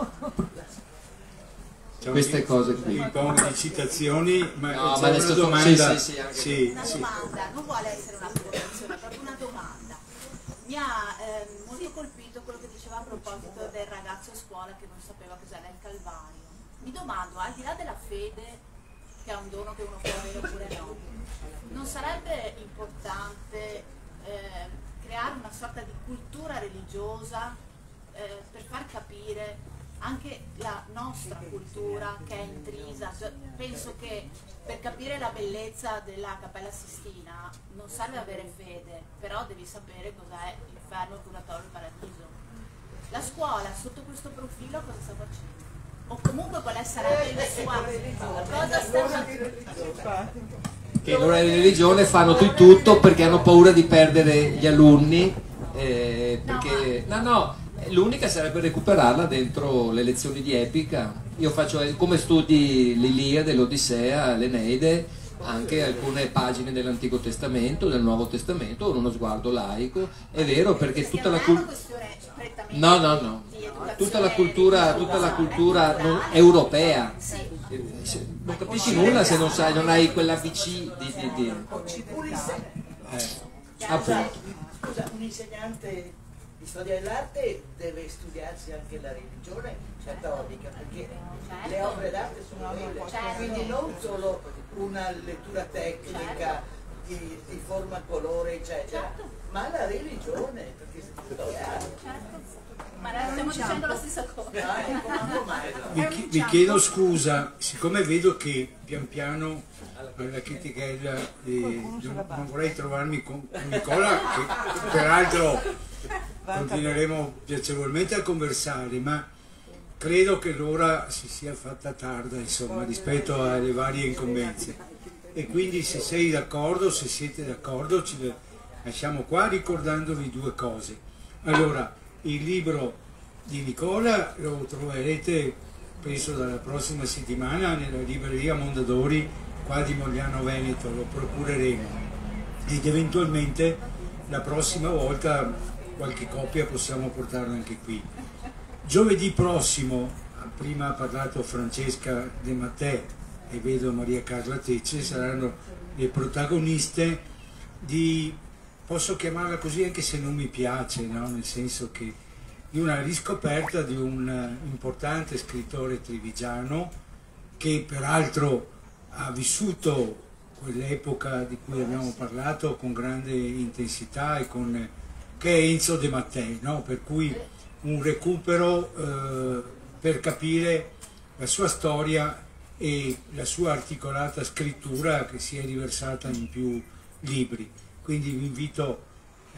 queste cose qui. Un po' di citazioni, ma No, c'è ma adesso una tu- domanda. sì, sì, sì, anche Sì, Una sì. domanda, non vuole essere una provocazione, è proprio una domanda. Mi ha ehm, molto colpito quello che diceva a proposito del ragazzo a scuola che non sapeva cos'era il Calvario. Mi domando, al di là della fede, che è un dono che uno può avere oppure no, non sarebbe importante eh, creare una sorta di cultura religiosa eh, per far capire anche la nostra cultura che è intrisa? Cioè, penso che per capire la bellezza della Cappella Sistina non serve avere fede, però devi sapere cos'è l'inferno, il purgatorio, il paradiso. La scuola sotto questo profilo cosa sta facendo? O comunque qual sarebbe la sua cosa sta facendo? Che l'ora di religione fanno di tutto perché hanno paura di perdere gli alunni, eh, perché no, no, l'unica sarebbe recuperarla dentro le lezioni di epica. Io faccio come studi l'Iliade, l'Odissea, l'Eneide, anche alcune pagine dell'Antico Testamento, del Nuovo Testamento, con uno sguardo laico. È vero, perché tutta la cultura no, no, no, tutta la cultura, tutta la cultura non, europea. Non capisci nulla se non sai, non hai quella V C di, di, di... Eh, appunto. Scusa, un insegnante di storia dell'arte deve studiarsi anche la religione cattolica, perché le opere d'arte sono quelle, quindi non solo una lettura tecnica di, di forma, colore, eccetera, ma la religione, perché si studia. Ma stiamo dicendo la stessa cosa. Vi, chi- vi chiedo scusa, siccome vedo che pian piano alla critichella eh, non, non vorrei trovarmi con, con Nicola, che peraltro continueremo piacevolmente a conversare, ma credo che l'ora si sia fatta tarda, insomma, rispetto alle varie incombenze. E quindi se sei d'accordo, se siete d'accordo, ci lasciamo qua ricordandovi due cose. Allora, il libro di Nicola lo troverete, penso, dalla prossima settimana nella libreria Mondadori qua di Mogliano Veneto, lo procureremo, ed eventualmente la prossima volta qualche copia possiamo portarla anche qui. Giovedì prossimo, prima ha parlato Francesca De Mattè e vedo Maria Carla Tecce, saranno le protagoniste di, posso chiamarla così anche se non mi piace, no? Nel senso che di una riscoperta di un importante scrittore trevigiano che peraltro ha vissuto quell'epoca di cui abbiamo parlato con grande intensità, e con, che è Enzo De Mattei, no? Per cui un recupero eh, per capire la sua storia e la sua articolata scrittura che si è riversata in più libri. Quindi vi invito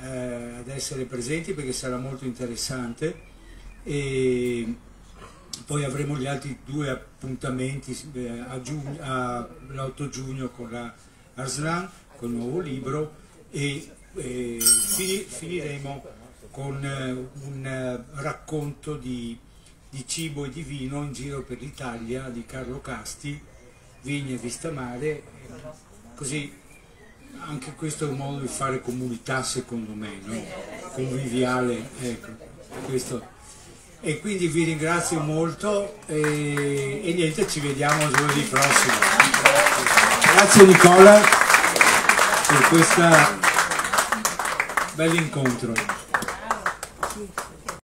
eh, ad essere presenti perché sarà molto interessante. E poi avremo gli altri due appuntamenti eh, all'otto giugno con la Arslan, con il nuovo libro, e eh, fini, finiremo con eh, un eh, racconto di, di cibo e di vino in giro per l'Italia di Carlo Casti, Vigne Vista Mare, così anche questo è un modo di fare comunità, secondo me, no? Conviviale, ecco, questo. E quindi vi ringrazio molto e, e niente, ci vediamo giovedì prossimo. Grazie Nicola per questo bell'incontro.